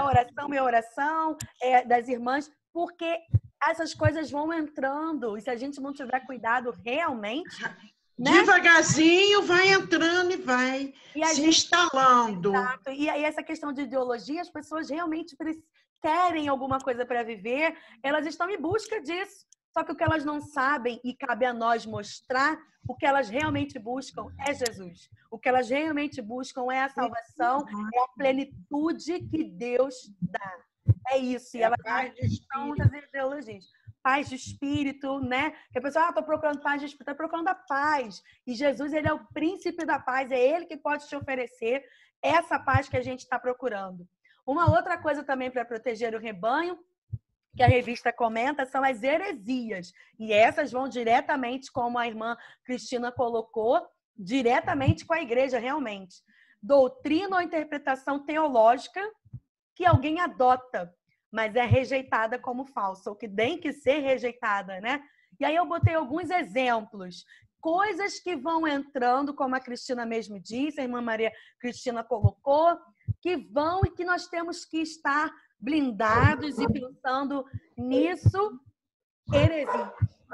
oração, é das irmãs, porque essas coisas vão entrando. E se a gente não tiver cuidado realmente... Né? Devagarzinho vai entrando e vai se instalando. Exato. E aí essa questão de ideologia, as pessoas realmente querem alguma coisa para viver, elas estão em busca disso. Só que o que elas não sabem, e cabe a nós mostrar, o que elas realmente buscam é Jesus. O que elas realmente buscam é a salvação, é a plenitude que Deus dá. É isso. E elas não das ideologias. Paz de espírito, né? Que a pessoa, tô procurando paz de espírito, tá procurando a paz. E Jesus, ele é o príncipe da paz, é ele que pode te oferecer essa paz que a gente está procurando. Uma outra coisa também para proteger o rebanho, que a revista comenta, são as heresias. E essas vão diretamente, como a irmã Cristina colocou, diretamente com a igreja, realmente. Doutrina ou interpretação teológica que alguém adota, mas é rejeitada como falsa, ou que tem que ser rejeitada, né? E aí eu botei alguns exemplos. Coisas que vão entrando, como a Cristina mesmo disse, a irmã Maria Cristina colocou, que vão e que nós temos que estar blindados e pensando nisso. Heresia.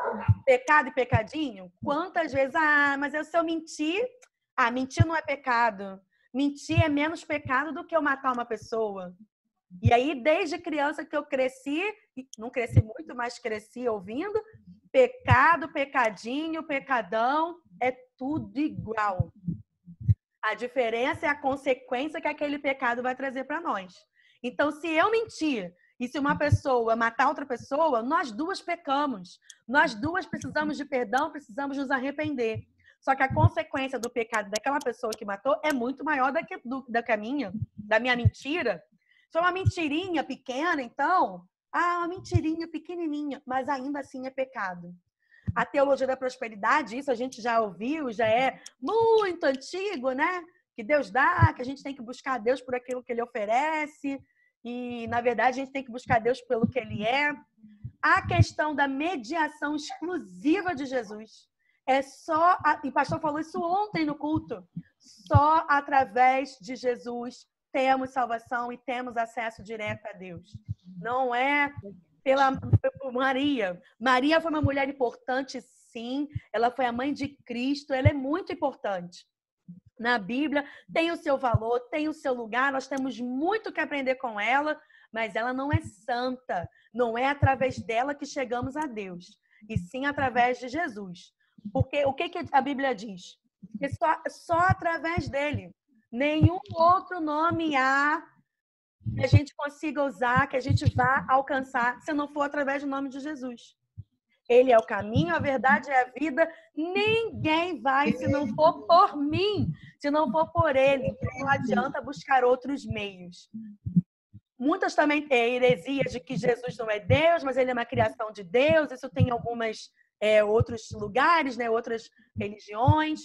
Pecado e pecadinho? Quantas vezes? Mas se eu mentir... mentir não é pecado. Mentir é menos pecado do que eu matar uma pessoa. E aí, desde criança que eu cresci, não cresci muito, mas cresci ouvindo, pecado, pecadinho, pecadão, é tudo igual. A diferença é a consequência que aquele pecado vai trazer para nós. Então, se eu mentir e se uma pessoa matar outra pessoa, nós duas pecamos. Nós duas precisamos de perdão, precisamos nos arrepender. Só que a consequência do pecado daquela pessoa que matou é muito maior da minha mentira. Se é uma mentirinha pequena, então, uma mentirinha pequenininha, mas ainda assim é pecado. A teologia da prosperidade, isso a gente já ouviu, já é muito antigo, né? Que Deus dá, que a gente tem que buscar Deus por aquilo que Ele oferece, e, na verdade, a gente tem que buscar Deus pelo que Ele é. A questão da mediação exclusiva de Jesus. E o pastor falou isso ontem no culto, só através de Jesus temos salvação e temos acesso direto a Deus. Não é por Maria. Maria foi uma mulher importante, sim. Ela foi a mãe de Cristo. Ela é muito importante. Na Bíblia, tem o seu valor, tem o seu lugar. Nós temos muito que aprender com ela, mas ela não é santa. Não é através dela que chegamos a Deus, e sim através de Jesus. Porque o que a Bíblia diz? Que só através dele. Nenhum outro nome há que a gente consiga usar, que a gente vá alcançar, se não for através do nome de Jesus. Ele é o caminho, a verdade e a vida. Ninguém vai se não for por mim, se não for por ele. Não adianta buscar outros meios. Muitas também têm heresias de que Jesus não é Deus, mas ele é uma criação de Deus. Isso tem em algumas outros lugares, né? Outras religiões.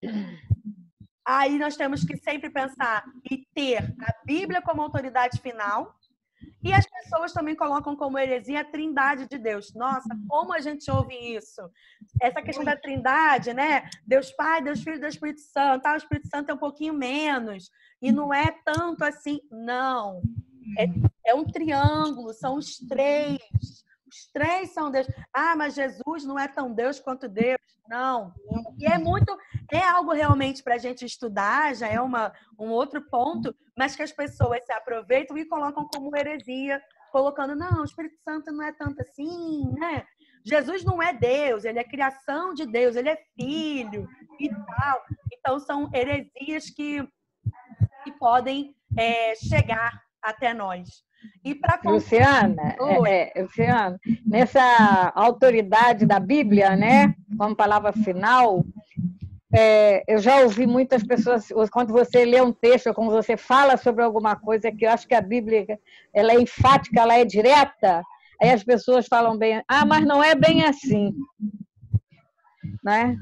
Aí nós temos que sempre pensar e ter a Bíblia como autoridade final. E as pessoas também colocam como heresia a trindade de Deus. Nossa, como a gente ouve isso? Essa questão da trindade, né? Deus Pai, Deus Filho, Deus Espírito Santo. O Espírito Santo é um pouquinho menos. E não é tanto assim. Não. É um triângulo, são os três. Os três são Deus. Ah, mas Jesus não é tão Deus quanto Deus. Não. E é algo realmente para a gente estudar, já é um outro ponto, mas que as pessoas se aproveitam e colocam como heresia, colocando, não, o Espírito Santo não é tanto assim, né? Jesus não é Deus, ele é criação de Deus, ele é filho e tal. Então, são heresias que podem chegar até nós. E Luciana, Luciana, nessa autoridade da Bíblia, né, como palavra final, eu já ouvi muitas pessoas, quando você lê um texto, ou quando você fala sobre alguma coisa, que eu acho que a Bíblia ela é enfática, ela é direta, aí as pessoas falam bem, mas não é bem assim. Né?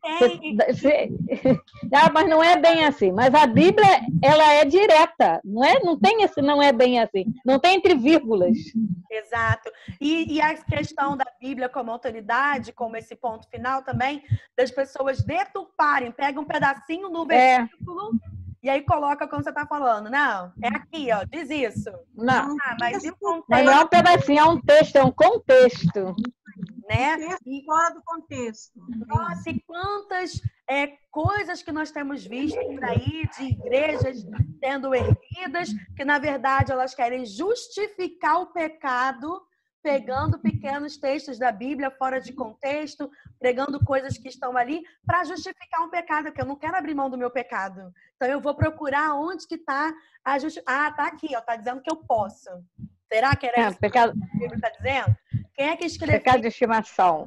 Mas não é bem assim. Mas a Bíblia, ela é direta, não tem esse não é bem assim, não tem entre vírgulas. Exato. E a questão da Bíblia como autoridade, como esse ponto final também, das pessoas deturparem, pegam um pedacinho do versículo e aí coloca como você está falando. Não, é aqui, ó, diz isso. Não. Mas e o contexto? Mas não é um pedacinho, é um texto, é um contexto. Né? Fora do contexto. Nossa, e quantas coisas que nós temos visto por aí de igrejas sendo erguidas, que na verdade elas querem justificar o pecado, pegando pequenos textos da Bíblia fora de contexto, pregando coisas que estão ali para justificar um pecado, porque eu não quero abrir mão do meu pecado. Então eu vou procurar onde que está a justificação. Tá aqui, ó, tá dizendo que eu posso. Será que era isso pecado... que a Bíblia está dizendo? Quem é que escreveu? Pecado de estimação.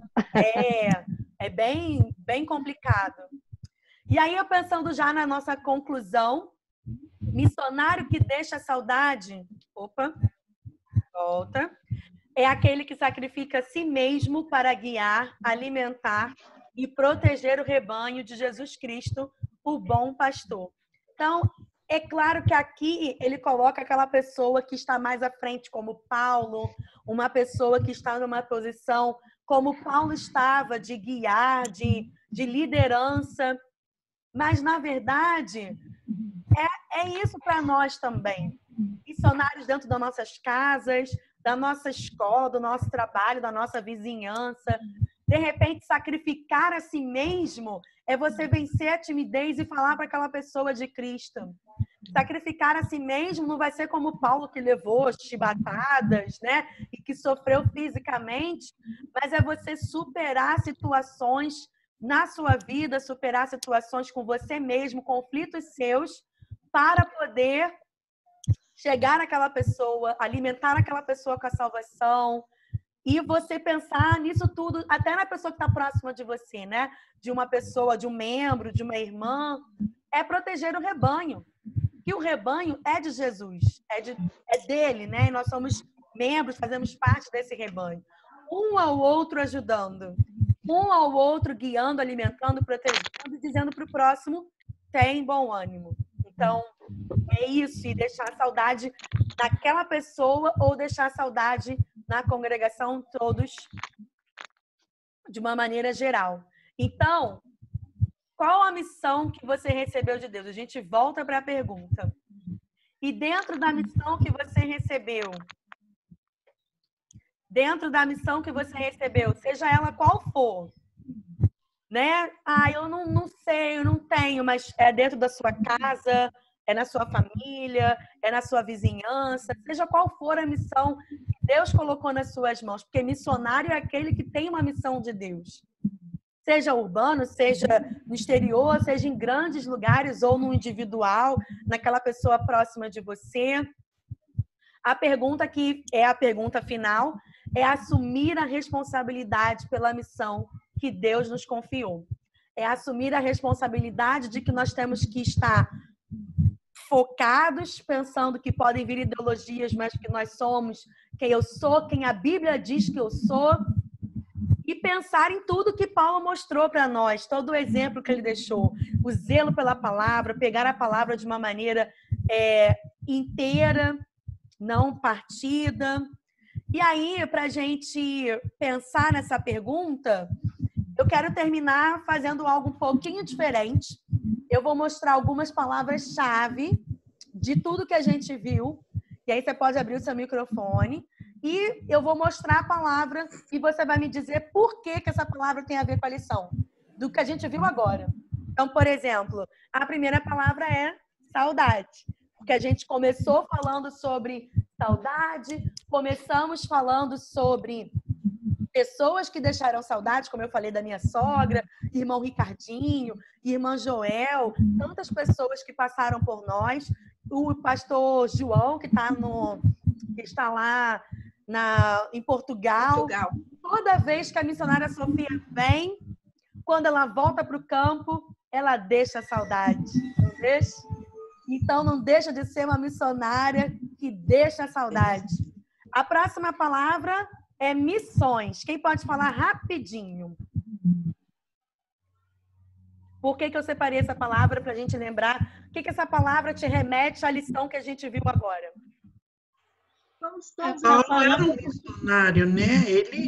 É bem complicado. E aí, eu pensando já na nossa conclusão, missionário que deixa saudade, volta, é aquele que sacrifica a si mesmo para guiar, alimentar e proteger o rebanho de Jesus Cristo, o bom pastor. Então, é claro que aqui ele coloca aquela pessoa que está mais à frente, como Paulo, uma pessoa que está numa posição como Paulo estava, de guiar, de liderança. Mas, na verdade, é isso para nós também. Missionários dentro das nossas casas, da nossa escola, do nosso trabalho, da nossa vizinhança. De repente, sacrificar a si mesmo é você vencer a timidez e falar para aquela pessoa de Cristo. Sacrificar a si mesmo não vai ser como Paulo, que levou chibatadas, né? E que sofreu fisicamente, mas é você superar situações na sua vida, superar situações com você mesmo, conflitos seus, para poder chegar naquela pessoa, alimentar aquela pessoa com a salvação. E você pensar nisso tudo, até na pessoa que está próxima de você, né? De uma pessoa, de um membro, de uma irmã, é proteger o rebanho. Que o rebanho é de Jesus, é dele, né? E nós somos membros, fazemos parte desse rebanho. Um ao outro ajudando, um ao outro guiando, alimentando, protegendo, dizendo para o próximo, tem bom ânimo. Então, é isso, e deixar a saudade naquela pessoa ou deixar a saudade na congregação, todos de uma maneira geral. Então, qual a missão que você recebeu de Deus? A gente volta para a pergunta. E dentro da missão que você recebeu, seja ela qual for, né? Eu não sei, eu não tenho, mas é dentro da sua casa, é na sua família, é na sua vizinhança, seja qual for a missão que Deus colocou nas suas mãos, porque missionário é aquele que tem uma missão de Deus. Seja urbano, seja no exterior, seja em grandes lugares ou no individual, naquela pessoa próxima de você. A pergunta que é a pergunta final é assumir a responsabilidade pela missão que Deus nos confiou. É assumir a responsabilidade de que nós temos que estar focados, pensando que podem vir ideologias, mas que nós somos quem eu sou, quem a Bíblia diz que eu sou, e pensar em tudo que Paulo mostrou para nós, todo o exemplo que ele deixou, o zelo pela palavra, pegar a palavra de uma maneira inteira, não partida. E aí, para a gente pensar nessa pergunta, eu quero terminar fazendo algo um pouquinho diferente. Eu vou mostrar algumas palavras-chave de tudo que a gente viu. E aí você pode abrir o seu microfone. E eu vou mostrar a palavra e você vai me dizer por que essa palavra tem a ver com a lição, do que a gente viu agora. Então, por exemplo, a primeira palavra é saudade. Porque a gente começou falando sobre saudade, começamos falando sobre pessoas que deixaram saudade, como eu falei da minha sogra, irmão Ricardinho, irmã Joel, tantas pessoas que passaram por nós, o pastor João, que está lá em Portugal. Toda vez que a missionária Sofia vem, quando ela volta para o campo, ela deixa saudade, não deixa? Então, não deixa de ser uma missionária que deixa saudade. A próxima palavra é missões. Quem pode falar rapidinho? Por que eu separei essa palavra para a gente lembrar? O que essa palavra te remete à lição que a gente viu agora? Paulo era um missionário, né?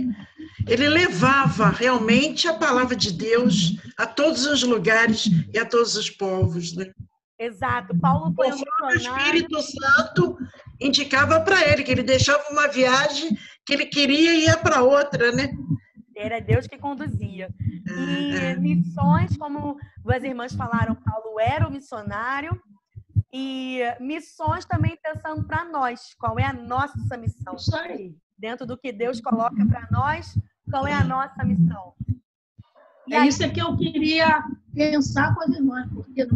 Ele levava realmente a palavra de Deus a todos os lugares e a todos os povos, né? Exato. Paulo foi um missionário. O Espírito Santo indicava para ele que ele deixava uma viagem que ele queria e ia para outra, né? Era Deus que conduzia. E missões, como as irmãs falaram, Paulo era um missionário. E missões também pensando para nós. Qual é a nossa missão? Isso aí. Dentro do que Deus coloca para nós, qual é a nossa missão? Isso que eu queria pensar com as irmãs, porque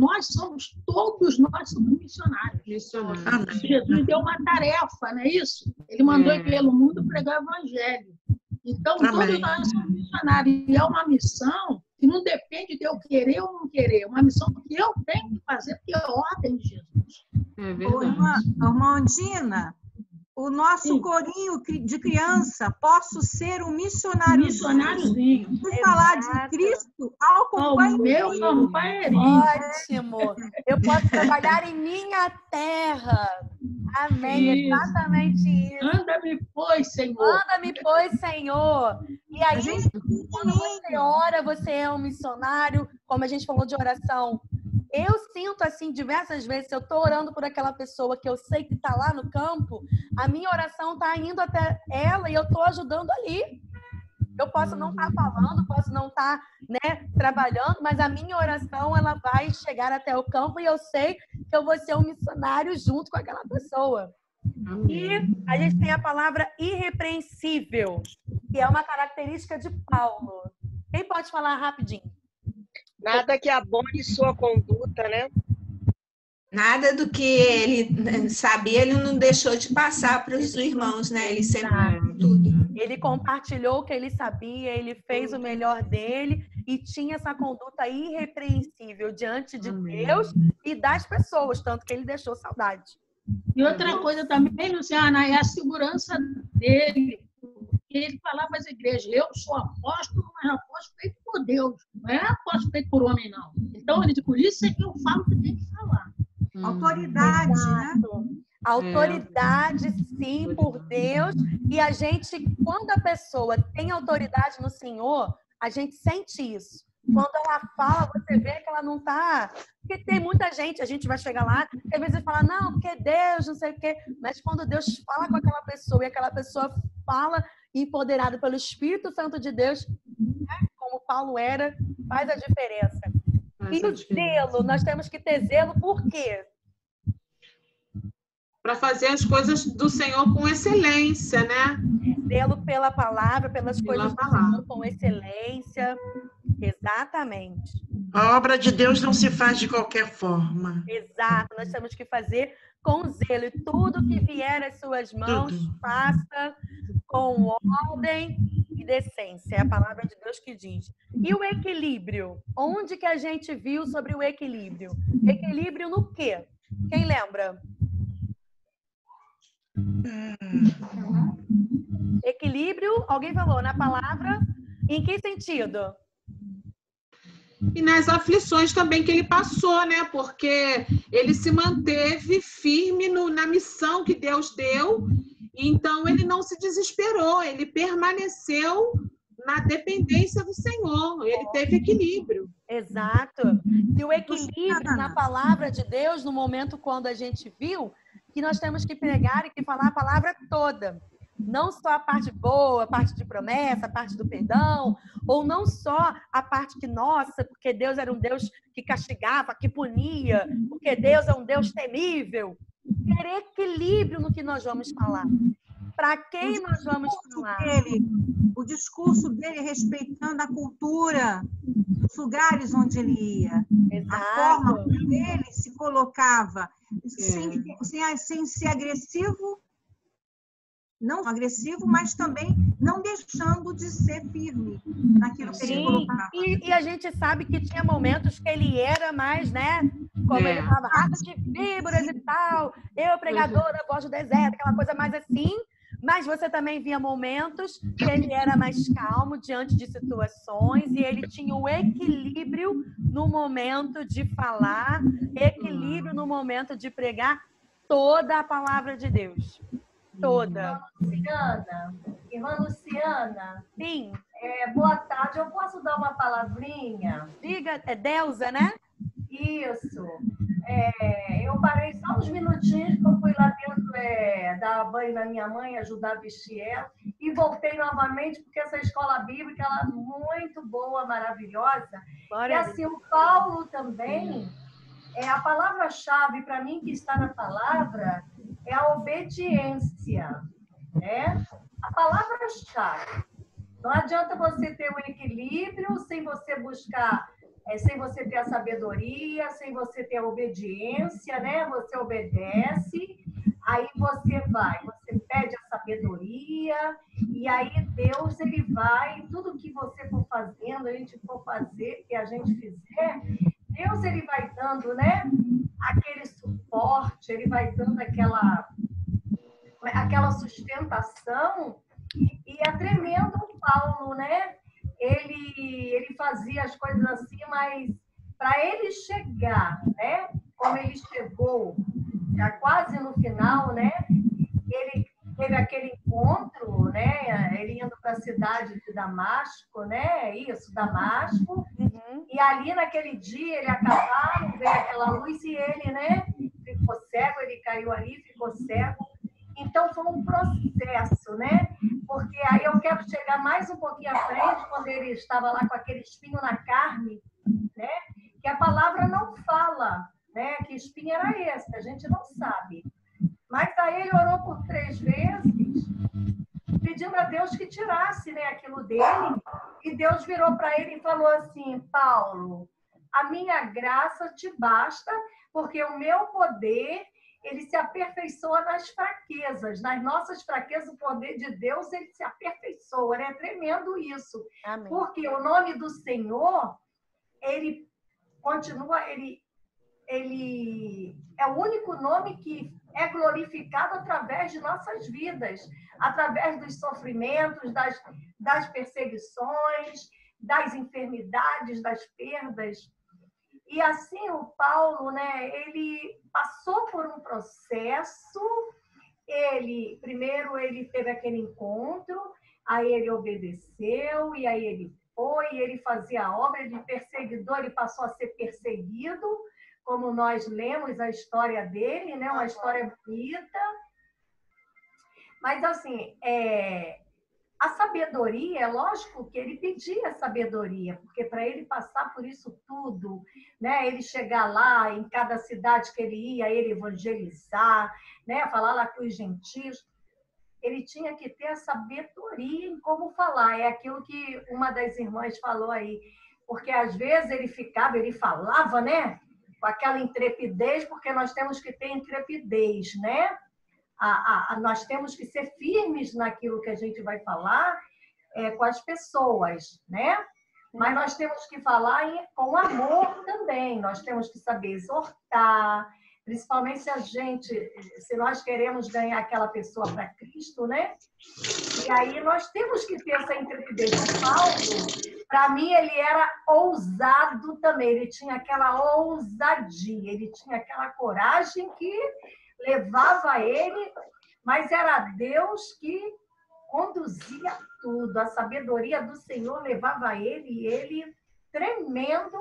todos nós somos missionários. Jesus deu uma tarefa, não é isso? Ele mandou ir pelo mundo pregar o evangelho. Então, todos nós somos missionários. E é uma missão que não depende de eu querer ou não querer. É uma missão que eu tenho que fazer, porque é ordem de Jesus. É verdade. Irmã Andina, o nosso corinho de criança, posso ser um missionário. Missionáriozinho. Se falar de Cristo ao companheiro. Meu companheirinho. Ótimo. Eu posso trabalhar em minha terra. Amém. Isso. Exatamente isso. Anda-me, pois, Senhor. Anda-me, pois, Senhor. E aí, quando você ora, você é um missionário, como a gente falou de oração. Eu sinto assim, diversas vezes, se eu estou orando por aquela pessoa que eu sei que está lá no campo, a minha oração está indo até ela e eu estou ajudando ali. Eu posso não estar falando, posso não estar, trabalhando, mas a minha oração ela vai chegar até o campo e eu sei que eu vou ser um missionário junto com aquela pessoa. E a gente tem a palavra irrepreensível, que é uma característica de Paulo. Quem pode falar rapidinho? Nada que abone sua conduta, né? Nada do que ele sabia, ele não deixou de passar para os irmãos, né? Ele sempre tudo. Ele compartilhou o que ele sabia, ele fez o melhor dele e tinha essa conduta irrepreensível diante de Deus e das pessoas, tanto que ele deixou saudade. E outra coisa também, Luciana, é a segurança dele. Ele falava às igrejas, eu sou apóstolo, mas apóstolo feito por Deus, não é apóstolo feito por homem, não. Então, por isso é que eu falo que tem que falar. Autoridade, né? Autoridade, sim, por Deus. E a gente, quando a pessoa tem autoridade no Senhor, a gente sente isso. Quando ela fala, você vê que ela não está... Porque tem muita gente, a gente vai chegar lá, e às vezes fala, não, porque Deus, não sei o quê. Mas quando Deus fala com aquela pessoa, e aquela pessoa fala empoderada pelo Espírito Santo de Deus, como Paulo era, faz a diferença. E o zelo, nós temos que ter zelo por quê? Para fazer as coisas do Senhor com excelência, né? Zelo pela palavra, pelas coisas do Senhor com excelência. Exatamente. A obra de Deus não se faz de qualquer forma. Exato, nós temos que fazer com zelo. E tudo que vier às suas mãos, faça com ordem e decência. É a palavra de Deus que diz. E o equilíbrio? Onde que a gente viu sobre o equilíbrio? Equilíbrio no quê? Quem lembra? Equilíbrio, alguém falou, na palavra, em que sentido? E nas aflições também que ele passou, né? Porque ele se manteve firme na missão que Deus deu, então ele não se desesperou, ele permaneceu na dependência do Senhor, ele teve equilíbrio. Exato. E o equilíbrio na palavra de Deus, no momento quando a gente viu, que nós temos que pregar e que falar a palavra toda. Não só a parte boa, a parte de promessa, a parte do perdão, ou não só a parte que, nossa, porque Deus era um Deus que castigava, que punia, porque Deus é um Deus temível. Ter equilíbrio no que nós vamos falar. Para quem nós vamos falar? O discurso dele respeitando a cultura dos lugares onde ele ia. Exato. A forma como ele se colocava, sem ser agressivo, não agressivo, mas também não deixando de ser firme naquilo que ele colocava. E a gente sabe que tinha momentos que ele era mais, né? Como ele falava, raça de víboras e tal, eu pregadora, voz do deserto, aquela coisa mais assim. Mas você também via momentos que ele era mais calmo diante de situações e ele tinha o equilíbrio no momento de falar, equilíbrio no momento de pregar toda a palavra de Deus. Toda. Irmã Luciana. Sim. Boa tarde. Eu posso dar uma palavrinha? Diga, é Delza, né? Isso. Eu parei só uns minutinhos que eu fui lá dentro dar banho na minha mãe, ajudar a vestir ela, e voltei novamente, porque essa escola bíblica ela é muito boa, maravilhosa. E assim, o Paulo também, a palavra-chave para mim que está na palavra é a obediência. Né? A palavra-chave. Não adianta você ter um equilíbrio sem você buscar... sem você ter a sabedoria, sem você ter a obediência, né? Você obedece, aí você pede a sabedoria, e aí Deus, ele vai, tudo que você for fazendo, a gente for fazer, que a gente fizer, Deus, ele vai dando, né? Aquele suporte, ele vai dando aquela sustentação, e é tremendo o Paulo, né? Ele fazia as coisas assim, mas para ele chegar, né? Como ele chegou, já quase no final, né? Ele teve aquele encontro, né? Ele indo para a cidade de Damasco, né? Isso, Damasco. Uhum. E ali naquele dia ele acabaram, veio aquela luz e ele, né? Ficou cego, ele caiu ali, ficou cego. Então, foi um processo, né? Porque aí eu quero chegar mais um pouquinho à frente, quando ele estava lá com aquele espinho na carne, né? Que a palavra não fala, né? Que espinho era esse, a gente não sabe. Mas aí ele orou por 3 vezes, pedindo a Deus que tirasse, né, aquilo dele. E Deus virou para ele e falou assim: Paulo, a minha graça te basta, porque o meu poder... ele se aperfeiçoa nas fraquezas, nas nossas fraquezas, o poder de Deus, ele se aperfeiçoa, né? É tremendo isso. Amém. Porque o nome do Senhor, ele continua, ele é o único nome que é glorificado através de nossas vidas, através dos sofrimentos, das perseguições, das enfermidades, das perdas. E assim o Paulo, né, ele passou por um processo, primeiro ele teve aquele encontro, aí ele obedeceu, e aí ele foi, e ele fazia a obra de perseguidor, ele passou a ser perseguido, como nós lemos a história dele, né, uma história bonita. Mas assim, a sabedoria, é lógico que ele pedia sabedoria, porque para ele passar por isso tudo, né, ele chegar lá em cada cidade que ele ia, ele evangelizar, né, falar lá com os gentios, ele tinha que ter a sabedoria em como falar. É aquilo que uma das irmãs falou aí, porque às vezes ele falava, né, com aquela intrepidez, porque nós temos que ter intrepidez, né? Nós temos que ser firmes naquilo que a gente vai falar com as pessoas, né? Mas nós temos que falar com amor também. Nós temos que saber exortar, principalmente se nós queremos ganhar aquela pessoa para Cristo, né? E aí nós temos que ter essa intrepidez. O Paulo, para mim, ele era ousado também. Ele tinha aquela ousadia, ele tinha aquela coragem que levava ele, mas era Deus que conduzia tudo. A sabedoria do Senhor levava ele, e ele, tremendo,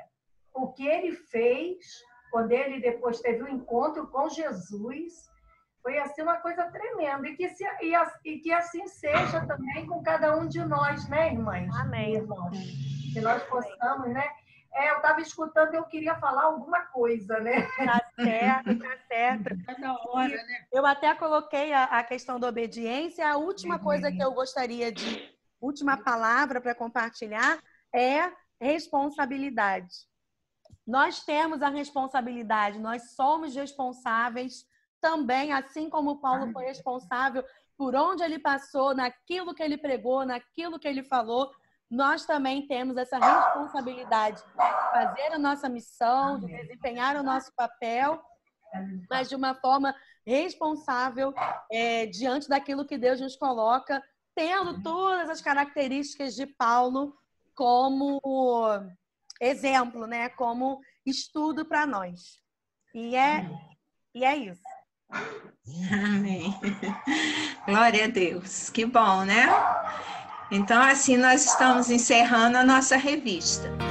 o que ele fez, quando ele depois teve um encontro com Jesus, Foi assim uma coisa tremenda. E que assim seja também com cada um de nós, né, irmãs? Amém. Irmãos? Que nós possamos, né? Eu estava escutando, eu queria falar alguma coisa, né? Tá certo, tá certo. Cada hora, né? Eu até coloquei a questão da obediência. A última coisa que eu gostaria última palavra para compartilhar é responsabilidade. Nós temos a responsabilidade, nós somos responsáveis também, assim como Paulo foi responsável por onde ele passou, naquilo que ele pregou, naquilo que ele falou. Nós também temos essa responsabilidade de fazer a nossa missão, de desempenhar o nosso papel, mas de uma forma responsável diante daquilo que Deus nos coloca, tendo todas as características de Paulo como exemplo, né? Como estudo para nós. E é isso. Amém. Glória a Deus. Que bom, né? Então, assim, nós estamos encerrando a nossa revista.